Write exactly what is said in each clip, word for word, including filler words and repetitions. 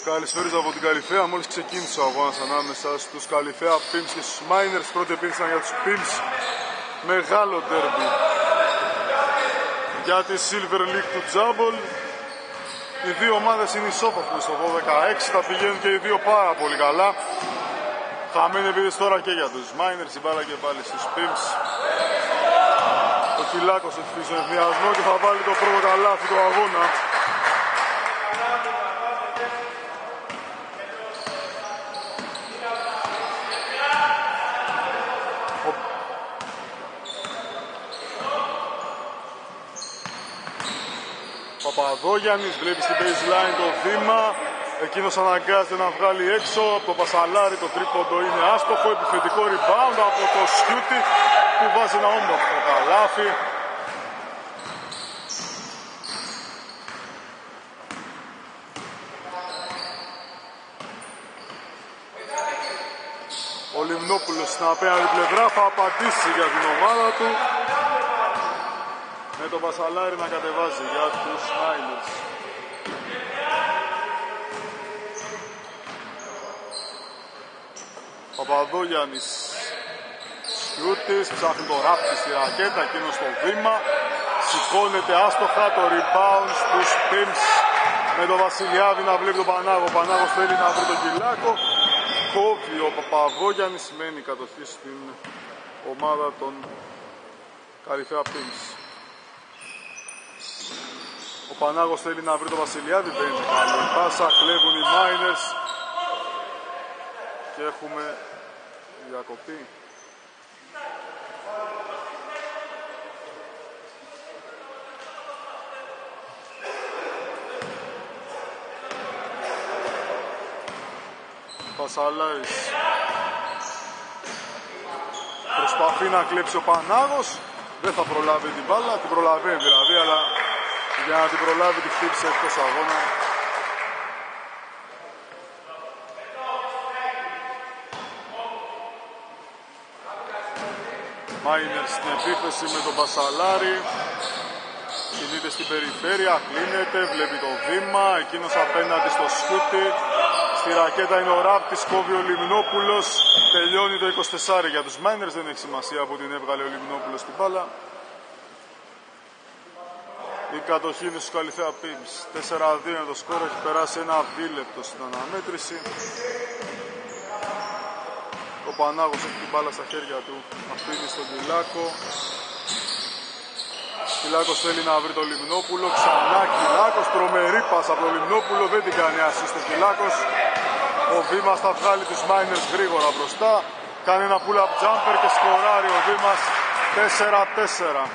Καλησπέρα από την Καλυθέα. Μόλις ξεκίνησε ο αγώνας ανάμεσα στους Καλυθέα Pimps και στους Miners. Πρώτη επίθεση για τους Pimps. Μεγάλο ντέρμπι για τη Silver League του Τζάμπολ. Οι δύο ομάδες είναι ισόπαλες στο δώδεκα έξι. Θα πηγαίνουν και οι δύο πάρα πολύ καλά. Χαμένη επίθεση τώρα και για τους Miners. Η μπάλα και πάλι στους Pimps. Ο Κυλάκος έχει φύσει τον ευθυνιασμό και θα βάλει το πρώτο καλάθι του αγώνα. Παπαδόγιαννης βλέπει στην baseline το βήμα. Εκείνος αναγκάζεται να βγάλει έξω από το Πασαλάρι. Το τρίποντο είναι άστοχο. Επιθετικό rebound από το Σιούτι που βάζει ένα όμορφο καλάθι. Ο Λιμνόπουλος στην απέναντι πλευρά θα απαντήσει για την ομάδα του, με τον Πασαλάρι να κατεβάζει για τους Miners. Παπαδόγιαννης, Σιούτης, ψάχνει το ράπτη στη ρακέτα, εκείνο στο βήμα. Σηκώνεται άστοχα, το rebound στους Pimps, με τον Βασιλιάδη να βλέπει τον Πανάγο. Ο Πανάγος θέλει να βρει τον Κυλάκο. Κόβει ο Παπαδόγιαννης, σημαίνει κατοχή στην ομάδα των Καλυθέα Pimps. Ο Πανάγος θέλει να βρει τον Βασιλιάδη, δεν είναι καλό. Η πάσα, κλέβουν οι Miners και έχουμε διακοπή. Πασαλάρης προσπαθεί να κλέψει ο Πανάγος, δεν θα προλάβει την μπάλα, την προλαβαίνει δηλαδή, αλλά για να την προλάβει τη χτύπησε εκτός αγώνα. Miners στην επίθεση με τον Πασαλάρη. Κινείται στην περιφέρεια, κλείνεται, βλέπει το βήμα, εκείνος απέναντι στο Σιούτι. Στη ρακέτα είναι ο Ράπτης, κόβει ο Λιμνόπουλος, τελειώνει το είκοσι τέσσερα για τους Miners, δεν έχει σημασία που την έβγαλε ο Λιμνόπουλος στην μπάλα. Η κατοχή είναι στους Καλυθέα Pimps, τέσσερα δύο είναι το σκορ, έχει περάσει ένα δίλεπτο στην αναμέτρηση. Ο Πανάγος έχει την μπάλα στα χέρια του, αφήνει στον Κυλάκο. Κυλάκος θέλει να βρει τον Λιμνόπουλο, ξανά Κυλάκος, τρομερή πάσα από τον Λιμνόπουλο, δεν την κάνει assist ο Κυλάκος. Ο Βήμας θα βγάλει τους Miners γρήγορα μπροστά, κάνει ένα pull-up jumper και σκοράρει ο Βήμας, τέσσερα τέσσερα.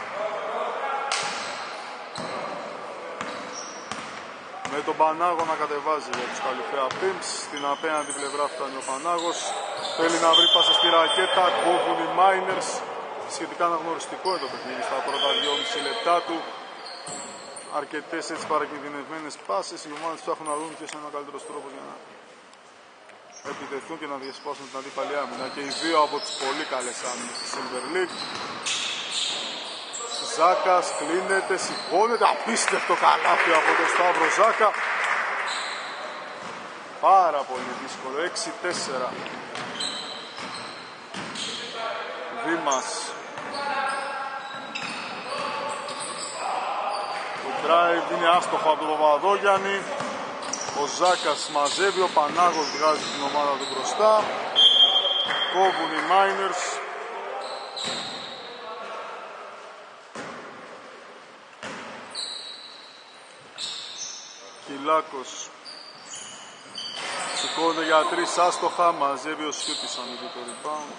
Με τον Πανάγο να κατεβάζει για τους Καλυθέα Pimps, στην απέναντι πλευρά φτάνει ο Πανάγος, θέλει να βρει πάσα στη ρακέτα, κόβουν οι Miners. Σχετικά αναγνωριστικό εδώ το παιχνίδι στα πρώτα δυόμιση λεπτά του. Αρκετές έτσι παρακινδυνευμένες πάσες. Οι ομάδες ψάχνουν να δουν ποιος είναι ο καλύτερος τρόπος για να επιτεθούν και να διασπάσουν την αντίπαλη άμυνα. Και οι δύο από τις πολύ καλές άμυνες της Silver League. Ζάκας κλείνεται, σηκώνεται. Απίστευτο καλάθι από τον Σταύρο Ζάκα. Πάρα πολύ δύσκολο. έξι τέσσερα. Δήμας. Το drive είναι άστοχο από τον Παπαδόγιαννη. Ο Ζάκας μαζεύει, ο Πανάγος βγάζει την ομάδα του μπροστά. Κόβουν οι Miners. Κυλάκος σηκώνεται για τρεις άστοχα, μαζεύει ο Σιούτης ανοίγει το rebound.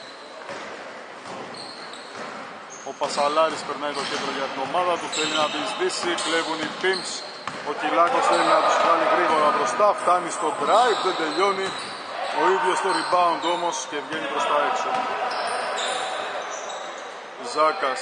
Ο Πασαλάρης περνάει το κέντρο για την ομάδα του, θέλει να διεισδύσει, κλέβουν οι Pimps. Ο Κυλάκος θέλει να τους βγάλει γρήγορα μπροστά, φτάνει στο drive, δεν τελειώνει. Ο ίδιος το rebound όμως και βγαίνει προς τα έξω. Ζάκας.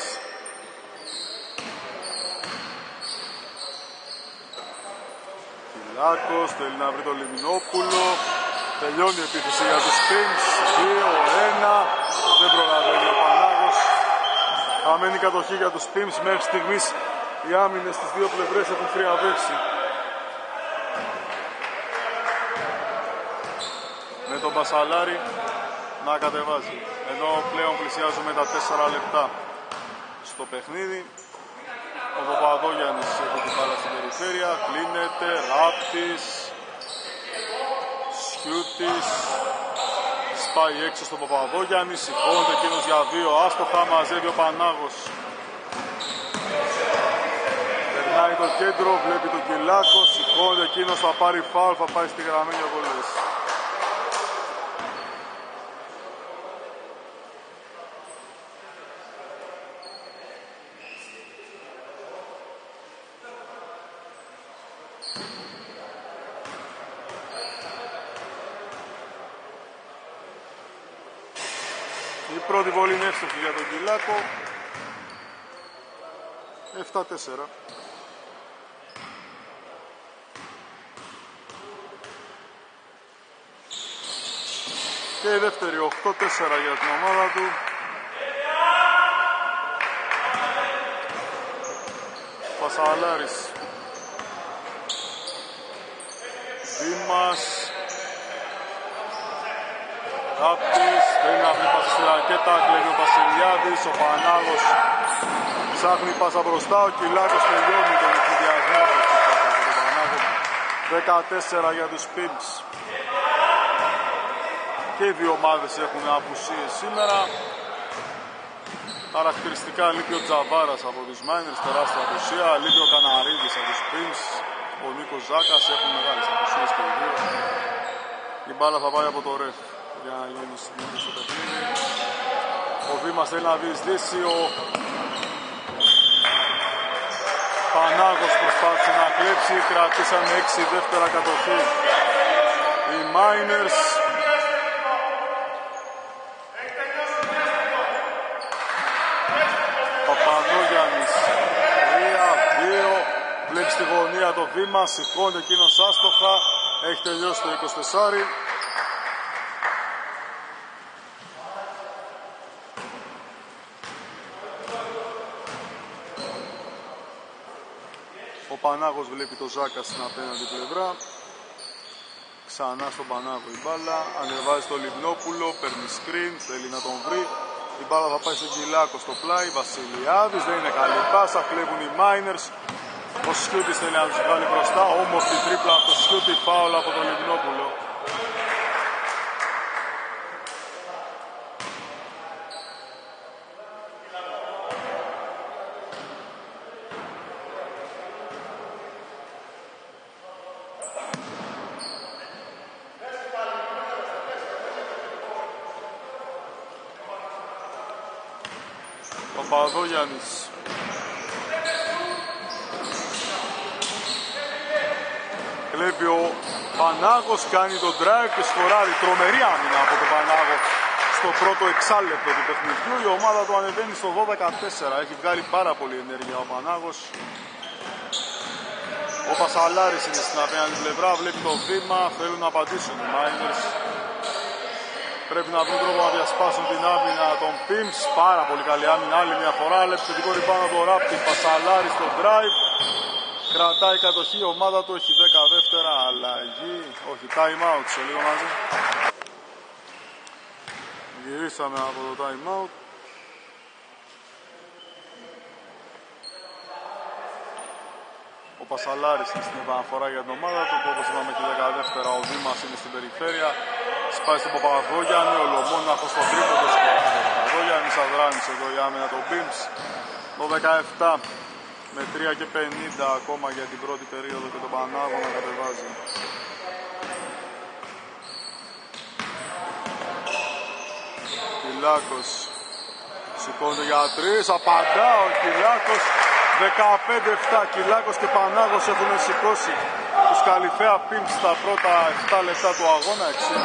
Κυλάκος θέλει να βρει το Λιμνόπουλο. Τελειώνει η επίθεση για τους Pimps. δύο ένα. Δεν προλαβαίνει ο Πανάγος. Χαμένη κατοχή για τους Pimps. Μέχρι στιγμής οι άμυνες στις δύο πλευρές έχουν χρειαβεύσει. με τον Πασαλάρη να κατεβάζει. Ενώ πλέον πλησιάζουμε τα τέσσερα λεπτά στο παιχνίδι. Ο Παπαδόγιαννης έχει την μπάλα στην περιφέρεια, κλείνεται, Ράπτης, Σιούτης, σπάει έξω στον Παπαδόγιαννη, σηκώνεται εκείνος για δύο άστοχα, μαζεύει ο Πανάγος. Περνάει το κέντρο, βλέπει τον Κυλάκο, σηκώνεται εκείνος, θα πάρει φάουλ, θα πάει στη γραμμή για βολές. Η πρώτη βολή είναι εύστοχη για τον Κυλάκο. επτά τέσσερα. Και η δεύτερη οκτώ τέσσερα για την ομάδα του. Πασαλάρης. Δήμας. Ράπτης, θέλει να βρει πάσα στη ρακέτα, κλέβει ο Βασιλιάδης, ο Πανάγος ψάχνει πάσα μπροστά, ο Κυλάκος τελειώνει τον εκφυδιασμό από τον Πανάγο. δεκατέσσερα για τους Pimps. Και οι δύο ομάδες έχουν απουσίες σήμερα. Χαρακτηριστικά λείπει ο Τζαβάρας από τους Miners, τεράστια απουσία, λείπει ο Καναρίδης από τους Pimps, ο Νίκος Ζάκας, έχουν μεγάλες απουσίες και οι δύο. Η μπάλα θα πάει από το ρεφ για να γίνει συνήθως στο παιχνίδι. Ο Δήμας θέλει να διεισδύσει, ο Πανάγος προσπάθησε να κλέψει, κρατήσανε έξι δεύτερα κατοχή οι Miners. Παπαδόγιαννης, τρία δύο, βλέπει στη γωνία το Δήμα, σηκώνεται εκείνος άστοχα, έχει τελειώσει το είκοσι τέσσερα. Ο Πανάγος βλέπει το Ζάκα στην απέναντι πλευρά. Ξανά στον Πανάγο η μπάλα. Ανεβάζει το Λιμνόπουλο, παίρνει screen, θέλει να τον βρει. Η μπάλα θα πάει στον Κυλάκο στο πλάι. Βασιλιάδης, δεν είναι καλή πάσα. Κλέβουν οι Miners. Ο Σιούτης θέλει να τους βγάλει μπροστά. Όμορφη τρίπλα από το Σιούτη, φάουλ από τον Λιμνόπουλο. Παπαδόγιαννης. Κλέβει ο Πανάγος, κάνει τον drive και σκοράρει. Τρομερή άμυνα από τον Πανάγο στο πρώτο εξάλεπτο του παιχνιδιού. Η ομάδα του ανεβαίνει στο δώδεκα τέσσερα. Έχει βγάλει πάρα πολύ ενέργεια ο Πανάγος. Ο Πασαλάρης είναι στην απέναντι πλευρά, βλέπει το βήμα, θέλουν να απαντήσουν οι Miners. Πρέπει να βρουν τρόπο να διασπάσουν την άμυνα των Pimps. Πάρα πολύ καλή άμυνα, άλλη μια φορά. Επιθετικό ριμπάουντ από το Ράπτη. Πασαλάρη στο drive. Κρατάει κατοχή, η ομάδα του έχει δέκα δεύτερα. Αλλαγή, όχι, time out σε λίγο μαζί. Γυρίσαμε από το time out. Ο Πασαλάρης είναι στην επαναφορά για την ομάδα του, που όπως είπαμε και δέκα δεύτερα ο Δήμας είναι στην περιφέρεια. Σπάει στον Παπαδόγιαννη, ο Λομόναχος στον τρίποντο σκοράρει. Ο Παπαδόγιαννης αδράνησε εδώ η άμυνα των Pimps. Το δεκαεπτά με τρία και πενήντα ακόμα για την πρώτη περίοδο και τον Πανάγο να κατεβάζει. Κυλάκος σηκώνεται για τρεις, απαντά ο Κυλάκος. δεκαπέντε επτά, Κυλάκος και Πανάγος έχουν σηκώσει τους Καλυφαία Pimps στα πρώτα επτά λεπτά του αγώνα. έξι.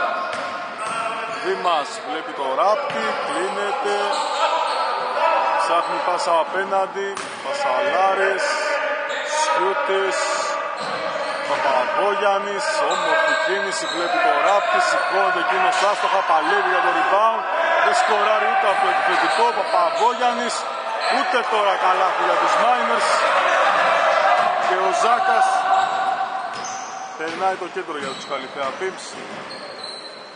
Δήμας βλέπει το Ράπτη, κλείνεται, ψάχνει πάσα απέναντι, Πασαλάρης, Σιούτης, Παπαδόγιαννης, όμορφη κίνηση, βλέπει το Ράπτη, σηκώνεται εκείνος άστοχα, παλεύει για το rebound, δεν σκοράρει ούτε από το επιθετικό, Παπαδόγιαννης, ούτε τώρα καλάθι για τους Miners και ο Ζάκας περνάει το κέντρο για τους Καλυφαία Pimps.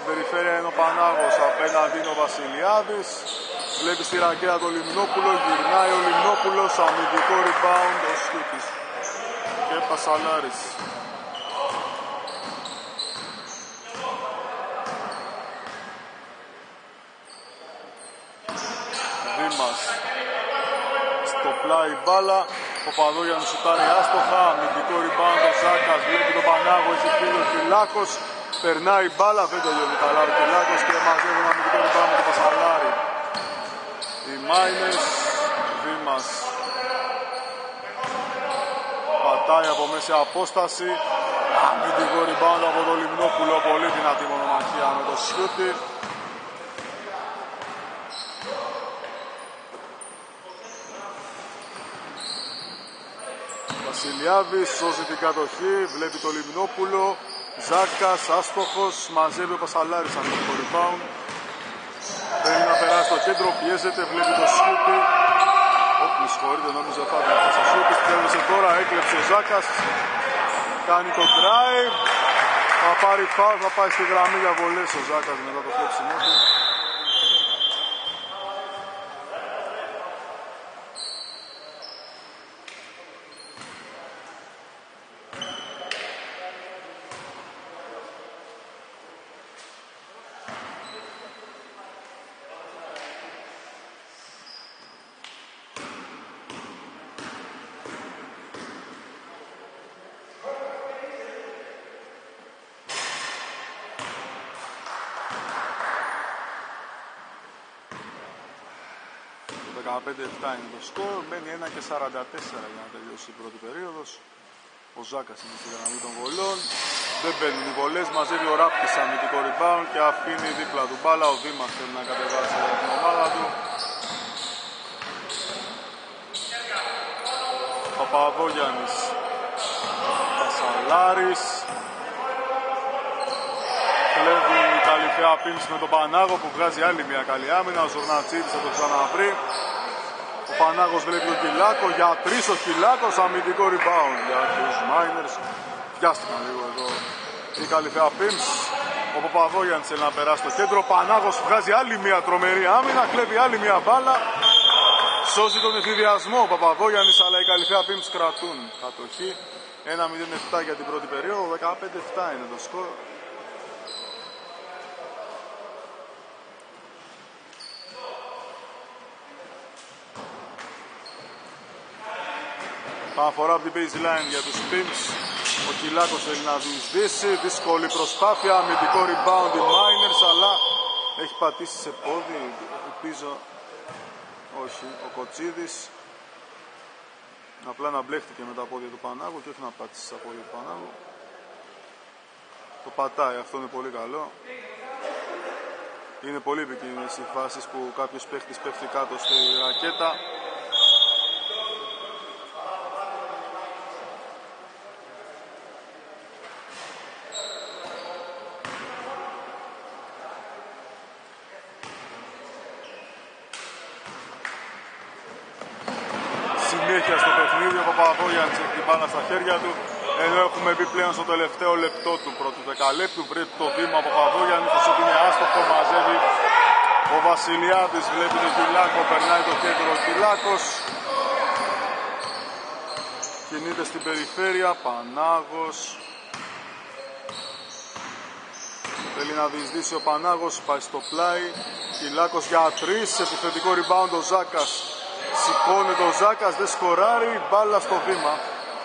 Στην περιφέρεια είναι ο Πανάγος, απέναντι είναι ο Βασιλιάδης. Βλέπει στη ρακέτα το Λιμνόπουλο, γυρνάει ο Λιμνόπουλος, αμυντικό rebound ο Σιούτης και Πασαλάρης. Δήμας στο πλάι μπάλα, ο Παπαδόγιαννης σουτάρει άστοχα, αμυντικό rebound ο Ζάκας, βλέπει τον Πανάγο, έχει φύγει ο Κυλάκος, περνάει μπάλα, δεν τελειώνει καλά ο Κυλάκος και μαζεύει ένα αμυντικό rebound με τον Πασαλάρη. Οι Miners, Δήμας πατάει από μέση απόσταση, αμυντικό rebound από τον Λιμνόπουλο, πολύ δυνατή μονομαχία με το Σιούτη. Βασιλιάδης σώζει την κατοχή, βλέπει το Λιμνόπουλο, Ζάκας άστοχος, μαζεύει ο Πασαλάρης αμυντικό rebound. Θέλει να περάσει στο κέντρο, πιέζεται, βλέπει το Σιούτη. Όχι, με συγχωρείτε, νόμιζα ότι θα ήταν ο Σιούτης. Τέλειωσε τώρα, έκλεψε ο Ζάκας. Κάνει το drive. Θα πάρει φάουλ, θα πάει στη γραμμή για βολές ο Ζάκας μετά το κλέψιμό του. δεκαπέντε επτά είναι το σκορ, μένει ένα και σαράντα τέσσερα για να τελειώσει η πρώτη περίοδος. Ο Ζάκας είναι στη γραμμή των βολών. Δεν μπαίνουν οι βολές, μαζεύει ο Ράπτης αμυντικό rebound και αφήνει δίπλα του μπάλα. Ο Δήμας θέλει να κατεβάσει για την ομάδα του. Παπαδόγιαννης, Πασαλάρης. Κλέβει η Καλυφαία Πίμς με τον Πανάγο που βγάζει άλλη μια καλή άμυνα. Ο Ζορνατσίδης θα το ξαναβρει. Ο Πανάγος βλέπει τον Κυλάκο, για τρεις ο Κυλάκος, αμυντικό rebound για τους Miners. Πιάστηκαν λίγο εδώ η Καλυφαία Πίμς. Ο Παπαδόγιαννης θέλει να περάσει στο κέντρο. Ο Πανάγος βγάζει άλλη μια τρομερή άμυνα, κλέβει άλλη μια μπάλα. Σώζει τον εφηδιασμό ο Παπαδόγιαννης, αλλά η Καλυφαία Πίμς κρατούν κατοχή. ένα μηδέν επτά για την πρώτη περίοδο, δεκαπέντε επτά είναι το σκορ. Παναφορά από την baseline για τους Pimps. Ο Κυλάκος θέλει να διεισδύσει. Δύσκολη προσπάθεια. Αμυντικό rebound οι Miners, αλλά έχει πατήσει σε πόδι. Ελπίζω όχι. Ο Κοτσίδης απλά να μπλέχτηκε με τα πόδια του Πανάγου και όχι να πάτησε στα πόδια του Πανάγου. Το πατάει. Αυτό είναι πολύ καλό. Είναι πολύ επικίνδυνες οι φάσεις που κάποιος παίχτης πέφτει κάτω στη ρακέτα. Συνέχεια στο παιχνίδι, ο Παπαδόγιαννης έχει την μπάλα στα χέρια του, ενώ έχουμε μπει πλέον στο τελευταίο λεπτό του πρώτου δεκαλέπτου. Βρέπει το βήμα ο Παπαδόγιαννης, το σούτ είναι άστοχο, μαζεύει ο Βασιλιάδης, βλέπει τον Κυλάκο, περνάει το κέντρο ο Κυλάκος. Κινείται στην περιφέρεια, Πανάγος. Θέλει να διεισδύσει ο Πανάγος, πάει στο πλάι. Κυλάκος για τρεις, επιθετικό rebound ο Ζάκας. Σηκώνεται ο Ζάκας, δεν σκοράρει, μπάλα στο βήμα.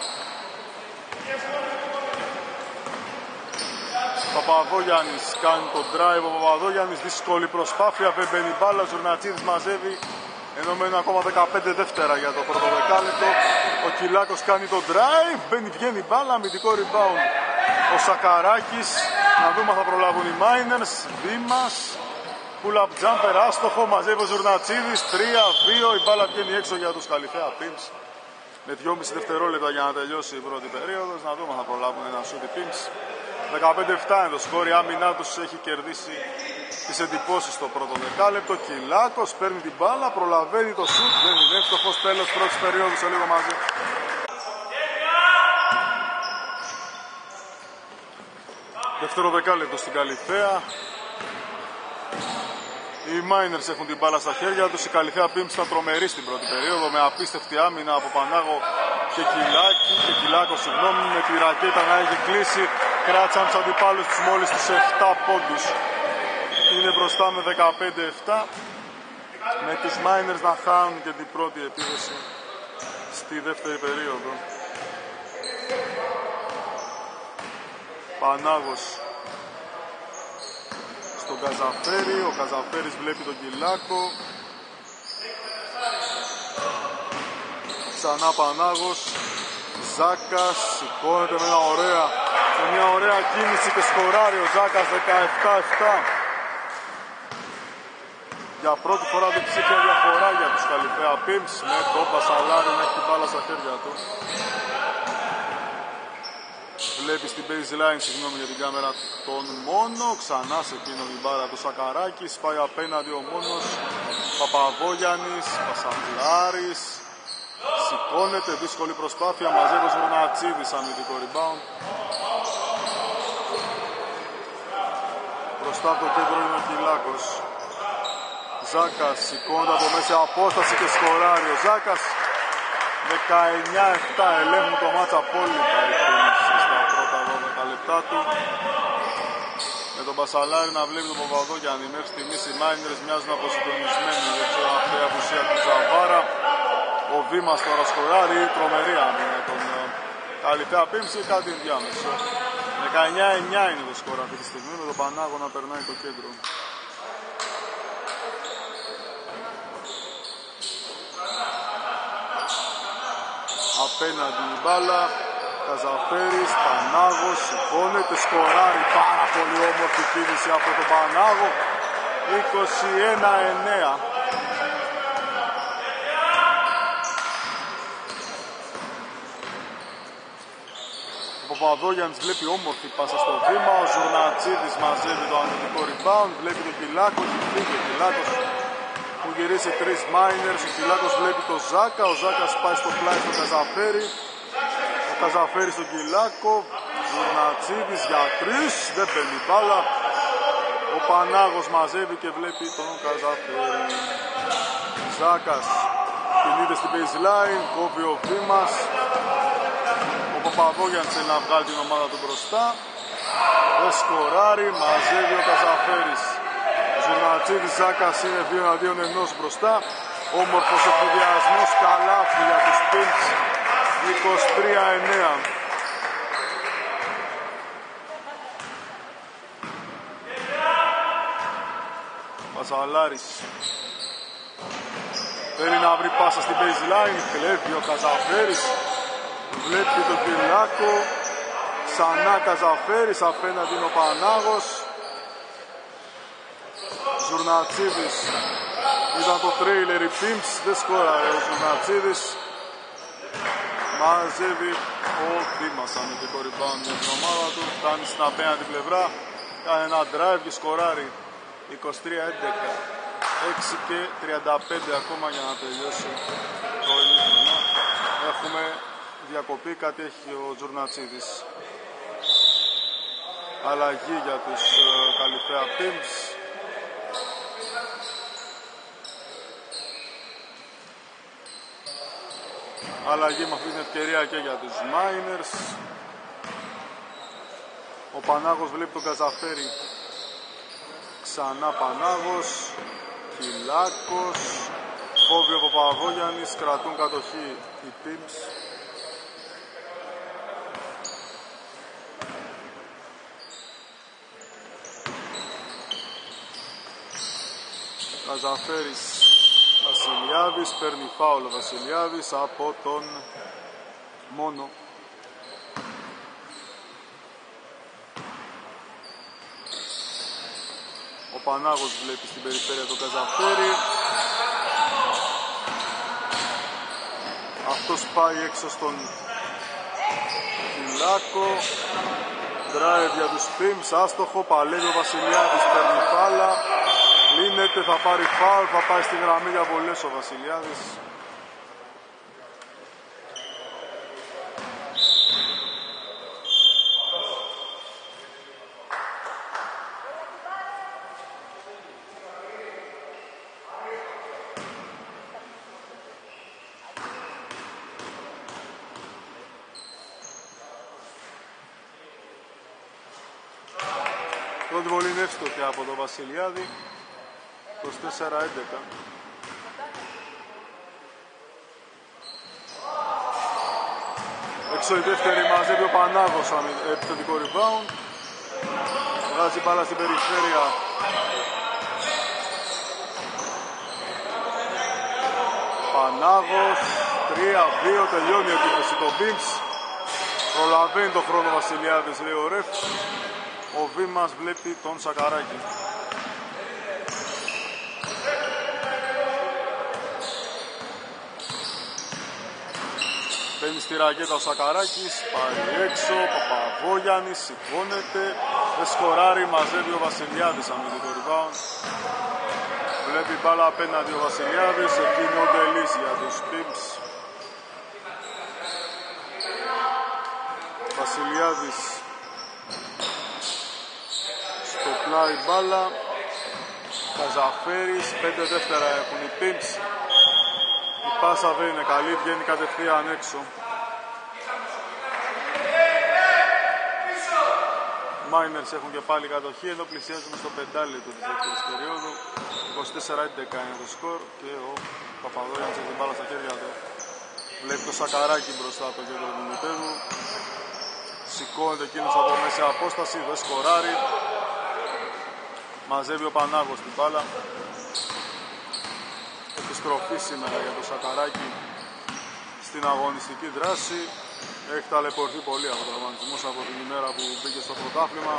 Παπαδόγιαννης κάνει το drive, ο Παπαδόγιαννης δύσκολη προσπάθεια, δεν μπαίνει μπάλα, ο Ζουρνατσίδης μαζεύει, ενώ μένουν ακόμα δεκαπέντε δεύτερα για το πρώτο δεκάλεπτο. Ο Κυλάκος κάνει το drive, μπαίνει, βγαίνει μπάλα, αμυντικό rebound. Ο Σακαράκης, να δούμε αν θα προλάβουν οι Miners, Δήμας. Pull-up jumper, άστοχο, μαζεύει ο Ζουρνατσίδης, τρία δύο, η μπάλα βγαίνει έξω για τους Καλυφαία Pimps. Με δυόμισι δευτερόλεπτα για να τελειώσει η πρώτη περίοδος, να δούμε αν θα προλάβουν ένα σούτ οι Pimps. δεκαπέντε επτά είναι το σκόρ, η άμυνά τους έχει κερδίσει τις εντυπώσεις στο πρώτο δεκάλεπτο. Κυλάκος παίρνει την μπάλα, προλαβαίνει το σούτ, δεν είναι εύστοχος, τέλος πρώτης περίοδου σε λίγο μαζί. Δεύτερο δεκάλεπτο στην Καλυφαία. Οι Miners έχουν την μπάλα στα χέρια τους. Η Καλυθέα Pimps ήταν τρομερή στην πρώτη περίοδο με απίστευτη άμυνα από Πανάγο και Κυλάκη. Και Κυλάκο, συγγνώμη, με τη ρακέτα να έχει κλείσει. Κράτησαν τους αντιπάλους τους μόλις τους επτά πόντους. Είναι μπροστά με δεκαπέντε επτά. Με τους Miners να χάνουν και την πρώτη επίθεση στη δεύτερη περίοδο. Πανάγος στον Καζαφέρη, ο Καζαφέρης βλέπει τον Κυλάκο. Ξανά Πανάγος, Ζάκας σηκώνεται με, ένα ωραία, με μια ωραία κίνηση και σκοράρει ο Ζάκας δεκαεπτά επτά. Για πρώτη φορά διψήφια διαφορά για τους Καλυθέα Pimps με το Πασαλάρι να έχει την μπάλα στα χέρια του. Βλέπει στην baseline, συγγνώμη για την κάμερα, τον Μόνο. Ξανά σε εκείνο την μπάρα του Σακαράκης. Πάει απέναντι ο Μόνος. Παπαβόγιαννης, Πασαλάρης. Σηκώνεται, δύσκολη προσπάθεια. Μαζεύει ο Ζουρνατσίδης, αμυντικό rebound. Μπροστά από το κέντρο είναι ο Κυλάκος. Ζάκας σηκώνεται από μέση απόσταση και σκοράρει. Ο Ζάκας δεκαεννιά επτά, ελέγχουν το μάτς απόλυτα στα πρώτα δώδεκα λεπτά του. Με τον Πασαλάρη να βλέπει τον Παπαδόγιαννη. Μέχρι στιγμής οι Miners μοιάζουν αποσυντονισμένοι. Δεν ξέρω αν αυτή η απουσία του Τζαβάρα. Ο Βήμας τώρα σκοράρει, τρομερή άμυνα τον Καλυθέα Pimps ή κάτι ενδιάμεσο. δεκαεννιά εννιά είναι το σκορ αυτή τη στιγμή με τον Πανάγο να περνάει το κέντρο. Απέναντι η μπάλα, Καζαφέρης, Πανάγος, σηκώνεται, σκοράρει, πάρα πολύ όμορφη κίνηση από τον Πανάγο. είκοσι ένα εννέα. Ο Παπαδόγιαννης βλέπει όμορφη πάσα στο βήμα, ο Ζουρνατσίδης μαζεύει το αμυντικό rebound, βλέπει τον Κυλάκο, έχει φύγει ο Κυλάκος που γυρίσει τρεις Miners, ο Κυλάκος βλέπει τον Ζάκα, ο Ζάκας πάει στο πλάι στον Καζαφέρη, ο Καζαφέρης στον Κυλάκο, Ζουρνατσίδης για τρεις, δεν παίρνει μπάλα, ο Πανάγος μαζεύει και βλέπει τον Καζαφέρη. Ζάκας κινείται στην baseline, κόβει ο Βήμας, ο Παπαδόγιαννης θέλει να βγάλει την ομάδα του μπροστά, δεν σκοράρει, μαζεύει ο Καζαφέρης. Ζουρνατσίδης, Ζάκας είναι δύο εναντίον ενός μπροστά. Όμορφος εφηδιασμός, καλάθι για τους Pimps. είκοσι τρία εννέα. Πασαλάρης θέλει να βρει πάσα στην baseline, κλέβει ο Καζαφέρης, βλέπει τον Κυλάκο, ξανά Καζαφέρης, απέναντι είναι ο Πανάγος. Ζουρνατσίδης, ήταν το τρέιλερ οι Pimps, δεν σκόραρε ο Ζουρνατσίδης. Μαζεύει ο Δήμας αμυντικό rebound για την ομάδα του, φτάνει στην απέναντι πλευρά, κάνει ένα drive και σκοράρει. είκοσι τρία έντεκα, έξι και τριάντα πέντε ακόμα για να τελειώσει το ημίχρονο. Έχουμε διακοπή, κάτι έχει ο Ζουρνατσίδης. Αλλαγή για τους uh, Καλυθέα Pimps. Αλλαγή με αυτή την ευκαιρία και για τους Miners. Ο Πανάγος βλέπει τον Καζαφέρη. Ξανά Πανάγος. Κυλάκος. Κόβει ο Παπαδόγιαννης. Κρατούν κατοχή οι Pimps. Καζαφέρης. Βασιλιάδης, παίρνει φάουλ ο Βασιλιάδης από τον Μόνο. Ο Πανάγος βλέπει στην περιφέρεια τον Καζαφέρη. Αυτός πάει έξω στον Κυλάκο. Drive για τους Pimps, άστοχο, παλεύει ο Βασιλιάδης, παίρνει φάλα. Λύνεται, θα πάρει φάουλ, θα πάει στη γραμμή για βολές ο Βασιλιάδης. Πρώτη βολή είναι εύστοχη από τον Βασιλιάδη. είκοσι τέσσερα έντεκα. Έξω η δεύτερη, μαζεύει ο Πανάγος, επιθετικό rebound. Βγάζει μπάλα στην περιφέρεια. Πανάγος, τρία δύο, τελειώνει η επίθεση. Το Μπίμς προλαβαίνει το χρόνο Βασιλιάδης, λέει ο ρεφ. Ο Βήμας βλέπει τον Σακαράκη. Μπαίνει στη ρακέτα ο Σακαράκης, πάει έξω, Παπαβόγιαννης, σηκώνεται, δεν σκοράρει, μαζεύει ο Βασιλιάδης αμυντικό rebound. Βλέπει μπάλα απέναντι ο Βασιλιάδης, εκείνη ο Ντελής για τους Pims. Βασιλιάδης στο πλάι μπάλα, Καζαφέρης, πέντε δεύτερα έχουν οι Pims. Η πάσα δεν είναι καλή, βγαίνει κατευθείαν έξω. Miners έχουν και πάλι κατοχή, εδώ πλησιάζουμε στο πεντάλεπτο της δεύτερης περίοδου. είκοσι τέσσερα έντεκα είναι το σκορ και ο Παπαδόγιαννης έχει την μπάλα στα χέρια του. Βλέπει το Σακαράκι μπροστά από το κέντρο του Μητέρου. Σηκώνεται εκείνος από μέση απόσταση, δεν σκοράρει. Μαζεύει ο Πανάγος την μπάλα. Επιστροφή σήμερα για το Σακαράκι στην αγωνιστική δράση. Έχει ταλαιπωρηθεί πολύ από τραυματισμούς από την ημέρα που μπήκε στο πρωτάθλημα.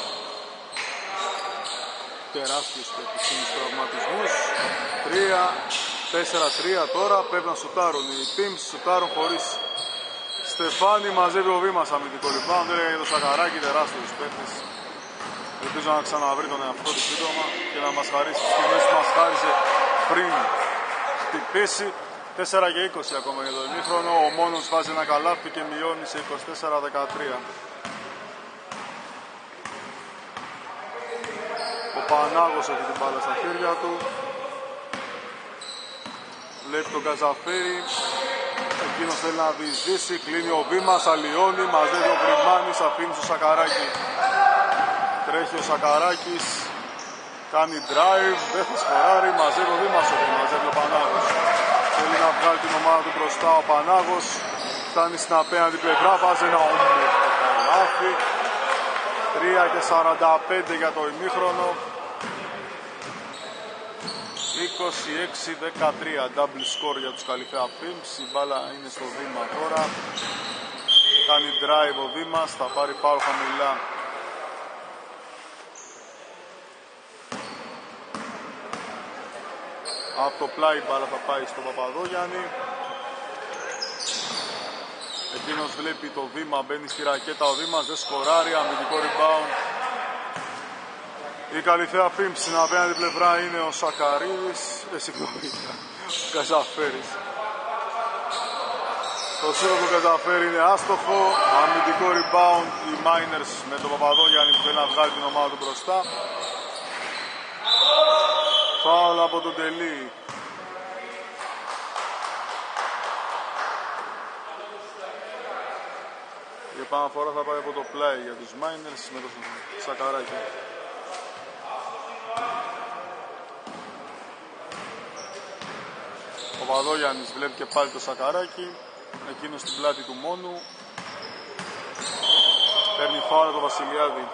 Τεράστιους παιχνικούς τραυματισμούς. τρία τέσσερα τρία τώρα, πρέπει να σουτάρουν. Οι Pims σουτάρουν χωρίς Στεφάνη, μαζεύει ο Βήμας αμυντικό rebound. Έλεγα για το Σακαράκι, τεράστιος παίκτης. Ελπίζω να ξαναβρει τον εαυτό του σύντομα και να μας χαρίσει τις στιγμές που μας χάρισε πριν χτυπήσει. τέσσερα και είκοσι ακόμα για το ημίχρονο. Ο μόνος βάζει ένα καλάθι και μειώνει σε είκοσι τέσσερα δεκατρία. Ο Πανάγος έχει την μπάλα στα χέρια του. Βλέπει τον Καζαφέρη. Εκείνος θέλει να διεισδύσει. Κλείνει ο Βήμας, αλλοιώνει. Μαζεύει ο Γκριμάνης, αφήνει στο Σακαράκι. Τρέχει ο Σακαράκης. Κάνει drive. Δεν θα σκοράρει. Μαζεύει ο Βήμας, μαζεύει ο Πανάγος. Θέλει να βγάλει την ομάδα του μπροστά ο Πανάγος. Φτάνει στην απέναντι πλευρά, βάζει ένα όμορφο καλάθι. τρία και σαράντα πέντε για το ημίχρονο. είκοσι έξι δεκατρία. Double score για τους Καλυθέα Pims. Η μπάλα είναι στο Βήμα τώρα. Κάνει drive ο Βήμας, θα πάρει πάω χαμηλά. Από το πλάι μπάλα θα πάει στον Παπαδόγιαννη. Εκείνος βλέπει το Βήμα, μπαίνει στη ρακέτα ο Βήμας, δεν σκοράρει, αμυντικό rebound. Η Καλυθέα Pims στην απέναντι πλευρά είναι ο Σακαρίδης, ε, συγγνώμη, ο Καζαφέρης. Το σύνολο του Καζαφέρη είναι άστοχο, αμυντικό rebound οι Miners με τον Παπαδόγιαννη που θέλει να βγάλει την ομάδα του μπροστά. Φάουλ από τον Τελή. Η επαναφορά θα πάει από το πλάι για τους Miners με το Σακαράκι. Ο Παπαδόγιαννης βλέπει και πάλι το Σακαράκι. Εκείνος στην πλάτη του μόνου. Παίρνει φάουλ από τον Βασιλιάδη.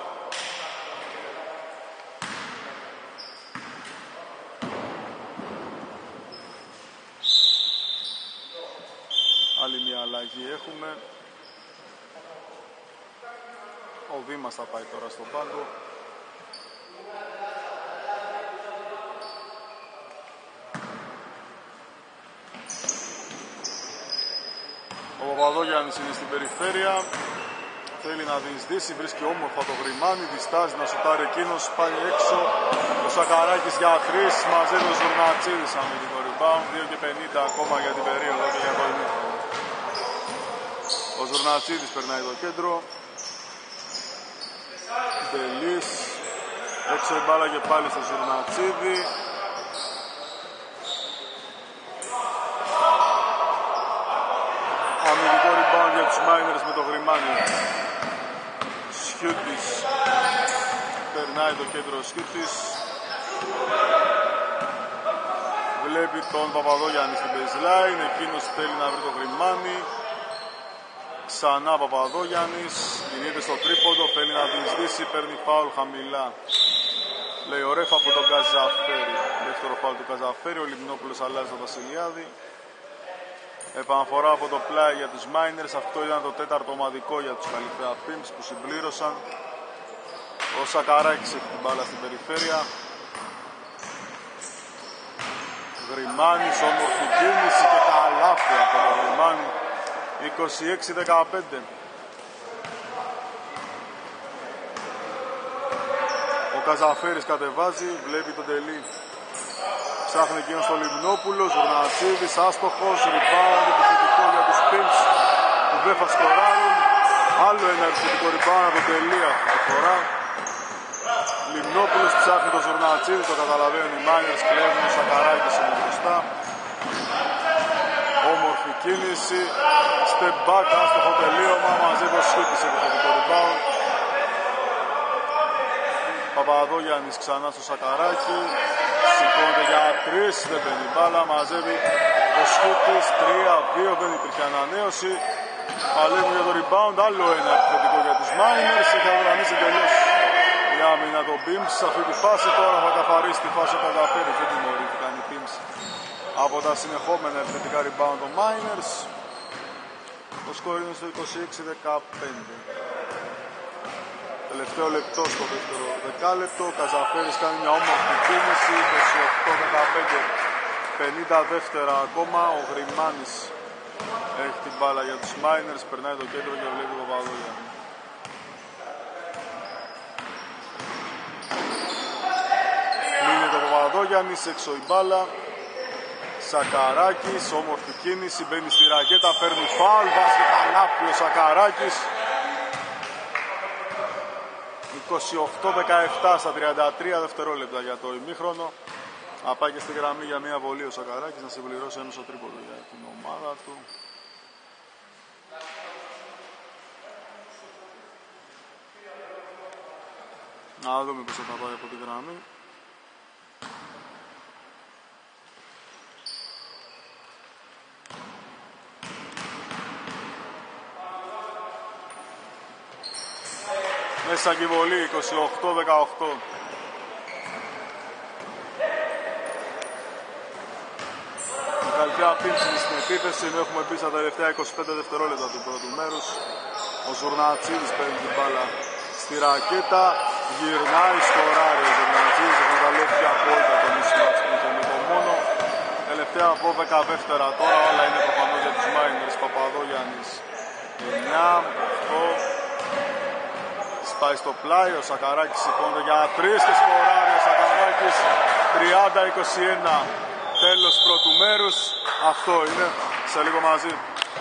Άλλη μια αλλαγή έχουμε. Ο Δήμας θα πάει τώρα στον πάγκο. Ο Παπαδόγιαννης είναι στην περιφέρεια. Θέλει να διεισδύσει, βρίσκει όμορφα το Γρημάνι, διστάζει να σουτάρει εκείνος, πάει έξω. Ο Σακαράκης για τρεις, μαζεύει ο Ζουρνατσίδης αμυντικό rebound, δύο και πενήντα ακόμα για την περίοδο και για το ημίχρονο. Ο Ζουρνατσίδης περνάει το κέντρο. Μπελής, έξω η μπάλα και πάλι στο Ζουρνατσίδη. Αμυντικό rebound για τους Miners με το Γρημάνι. Σιούτης περνάει το κέντρο ο Σιούτης. Βλέπει τον Παπαδόγιαννη στην baseline, εκείνος θέλει να βρει το Γρημάνι. Ξανά Παπαδόγιαννης, κινείται στο τρίποντο, θέλει να την σδίσει, παίρνει φάουλ χαμηλά. Λέει ο ρεφ από τον Καζαφέρη. Δεύτερο φάουλ του Καζαφέρη, ο Λιμνόπουλος αλλάζει τον Βασιλιάδη. Επαναφορά από το πλάι για τους Miners, αυτό ήταν το τέταρτο ομαδικό για τους Καλυθέα Pimps που συμπλήρωσαν. Ο Σακαράκης έχει την μπάλα στην περιφέρεια. Γρημάνης, όμορφη κίνηση και καλάθι από το Γρημάνη. είκοσι έξι δεκαπέντε. Ο Καζαφέρης κατεβάζει, βλέπει τον τελή. Ψάχνει εκείνος στο Λιμνόπουλο, Ζουρνατσίδης, άστοχος, rebound, επιθετικό για τους Pimps που δεν θα σκοράρουν. Άλλο ένα επιθετικό rebound από το τελή αυτή τη φορά. Λιμνόπουλος ψάχνει τον Ζουρνατσίδη, το καταλαβαίνουν οι Miners, κλέβουν ο Σακαράκης είναι μπροστά. Όμορφη κίνηση, step back, άστοχο τελείωμα, μαζεύει ο Σιούτης επιθετικό rebound. Παπαδόγιαννης ξανά στο Σακαράκι, σηκώνεται για τρεις, δεν μπαίνει μπάλα, μαζεύει ο Σιούτης, τρία δύο, δεν υπήρχε ανανέωση. Παλεύουν για το rebound, άλλο ένα επιθετικό για τους Miners, έχει αδρανίσει τελείως η άμυνα των Pimps σε αυτή τη φάση. Τώρα θα καθαρίσει τη φάση ο Καζαφέρης, δεν τιμωρήθηκαν οι Pimps από τα συνεχόμενα επιθετικά rebound των Miners. Το σκορ είναι στο είκοσι έξι δεκαπέντε. Τελευταίο λεπτό στο δεύτερο δεκάλεπτο. Ο Καζαφέρης κάνει μια όμορφη κίνηση. είκοσι οκτώ δεκαπέντε, πενήντα δεύτερα ακόμα. Ο Γρημάνης έχει την μπάλα για τους Miners. Περνάει το κέντρο και βλέπει τον Παπαδόγιαννη. Κλείνει το Παπαδόγιαννης, έξω η μπάλα. Σακαράκης, όμορφη κίνηση. Μπαίνει στη ρακέτα, παίρνει φάουλ. Βάζει καλάθι ο Σακαράκης. είκοσι οκτώ δεκαεπτά στα τριάντα τρία δευτερόλεπτα για το ημίχρονο. Να πάει και στη γραμμή για μια βολή ο Σακαράκης να συμπληρώσει έμεσο τρίποντο για την ομάδα του. Να δούμε πως θα πάει από τη γραμμή. Μέσα και η βολή, είκοσι οκτώ δεκαοκτώ. Η Καλυθέα Pimps στην επίθεση, ενώ έχουμε μπει στα τελευταία είκοσι πέντε δευτερόλεπτα του πρώτου μέρους. Ο Ζουρνατσίδης παίρνει την μπάλα στη ρακέτα, γυρνάει στο ωράριο. Ο Ζουρνατσίδης εκμεταλλεύτηκε απόλυτα το mismatch που είχε με το μόνο. Τελευταία δώδεκα δεύτερα τώρα, όλα είναι προφανώς για τους Miners. Παπαδόγιαννης εννιά, οκτώ. Πάει στο πλάι, ο Σακαράκης σηκώνεται για τρεις και σκοράρει ο Σακαράκης. Τριάντα είκοσι ένα, τέλος πρώτου μέρους. Αυτό είναι, σε λίγο μαζί.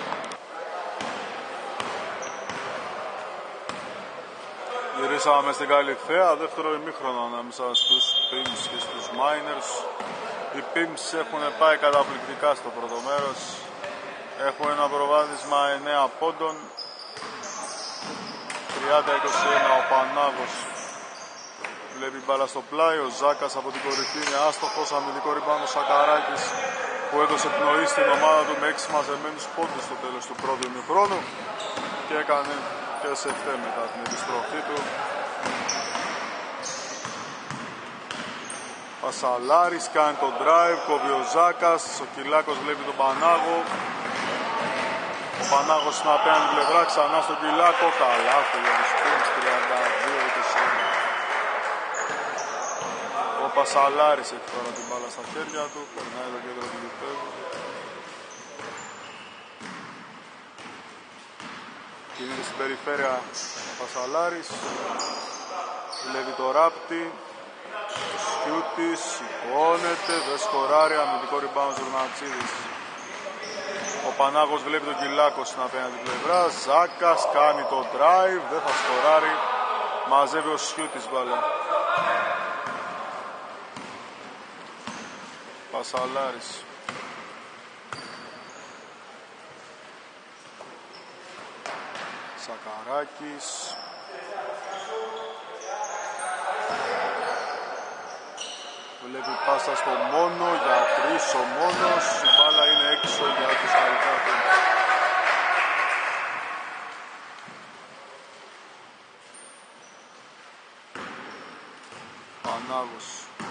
Γυρίσαμε στην Καλυθέα, δεύτερο ημίχρονο ανάμεσα στους Pimps και στους Miners. Οι Pimps έχουν πάει καταπληκτικά στο πρώτο μέρος. Έχουν ένα προβάδισμα εννέα πόντων. τριάντα είκοσι ένα ο Πανάγος βλέπει μπάλα στο πλάι. Ο Ζάκας από την κορυφή είναι άστοχος. Αμυντικό rebound ο Σακαράκης που έδωσε πνοή στην ομάδα του με έξι μαζεμένους πόντους στο τέλος του πρώτου ημιχρόνου και έκανε και σε εφτέ μετά την επιστροφή του. Πασαλάρης κάνει τον drive, κόβει ο Ζάκας. Ο Κυλάκος βλέπει τον Πανάγο. Ο Πανάγος στην απέναντι πλευρά, ξανά στον Κυλάκο. Καλάθι για τους Pimps, τριάντα δύο είκοσι ένα. Ο Πασαλάρης έχει τώρα την μπάλα στα χέρια του, περνάει το κέντρο του γηπέδου. Κινείται στην περιφέρεια ο Πασαλάρης. Βλέπει το ράπτη. Ο Σιούτης σηκώνεται, δεν σκοράρει. Αμυντικό rebound του Ζουρνατσίδης. Ο Πανάγος βλέπει τον Κυλάκο στην απέναντι πλευρά. Ζάκας κάνει το drive, δεν θα σκοράρει. Μαζεύει ο Σιούτης μπάλα. Πασαλάρης. Σακαράκης. Βλέπει πάσα στο μόνο, για τρεις ο μόνος. Η μπάλα είναι έξω για τους Καλυφέα. Πανάγος.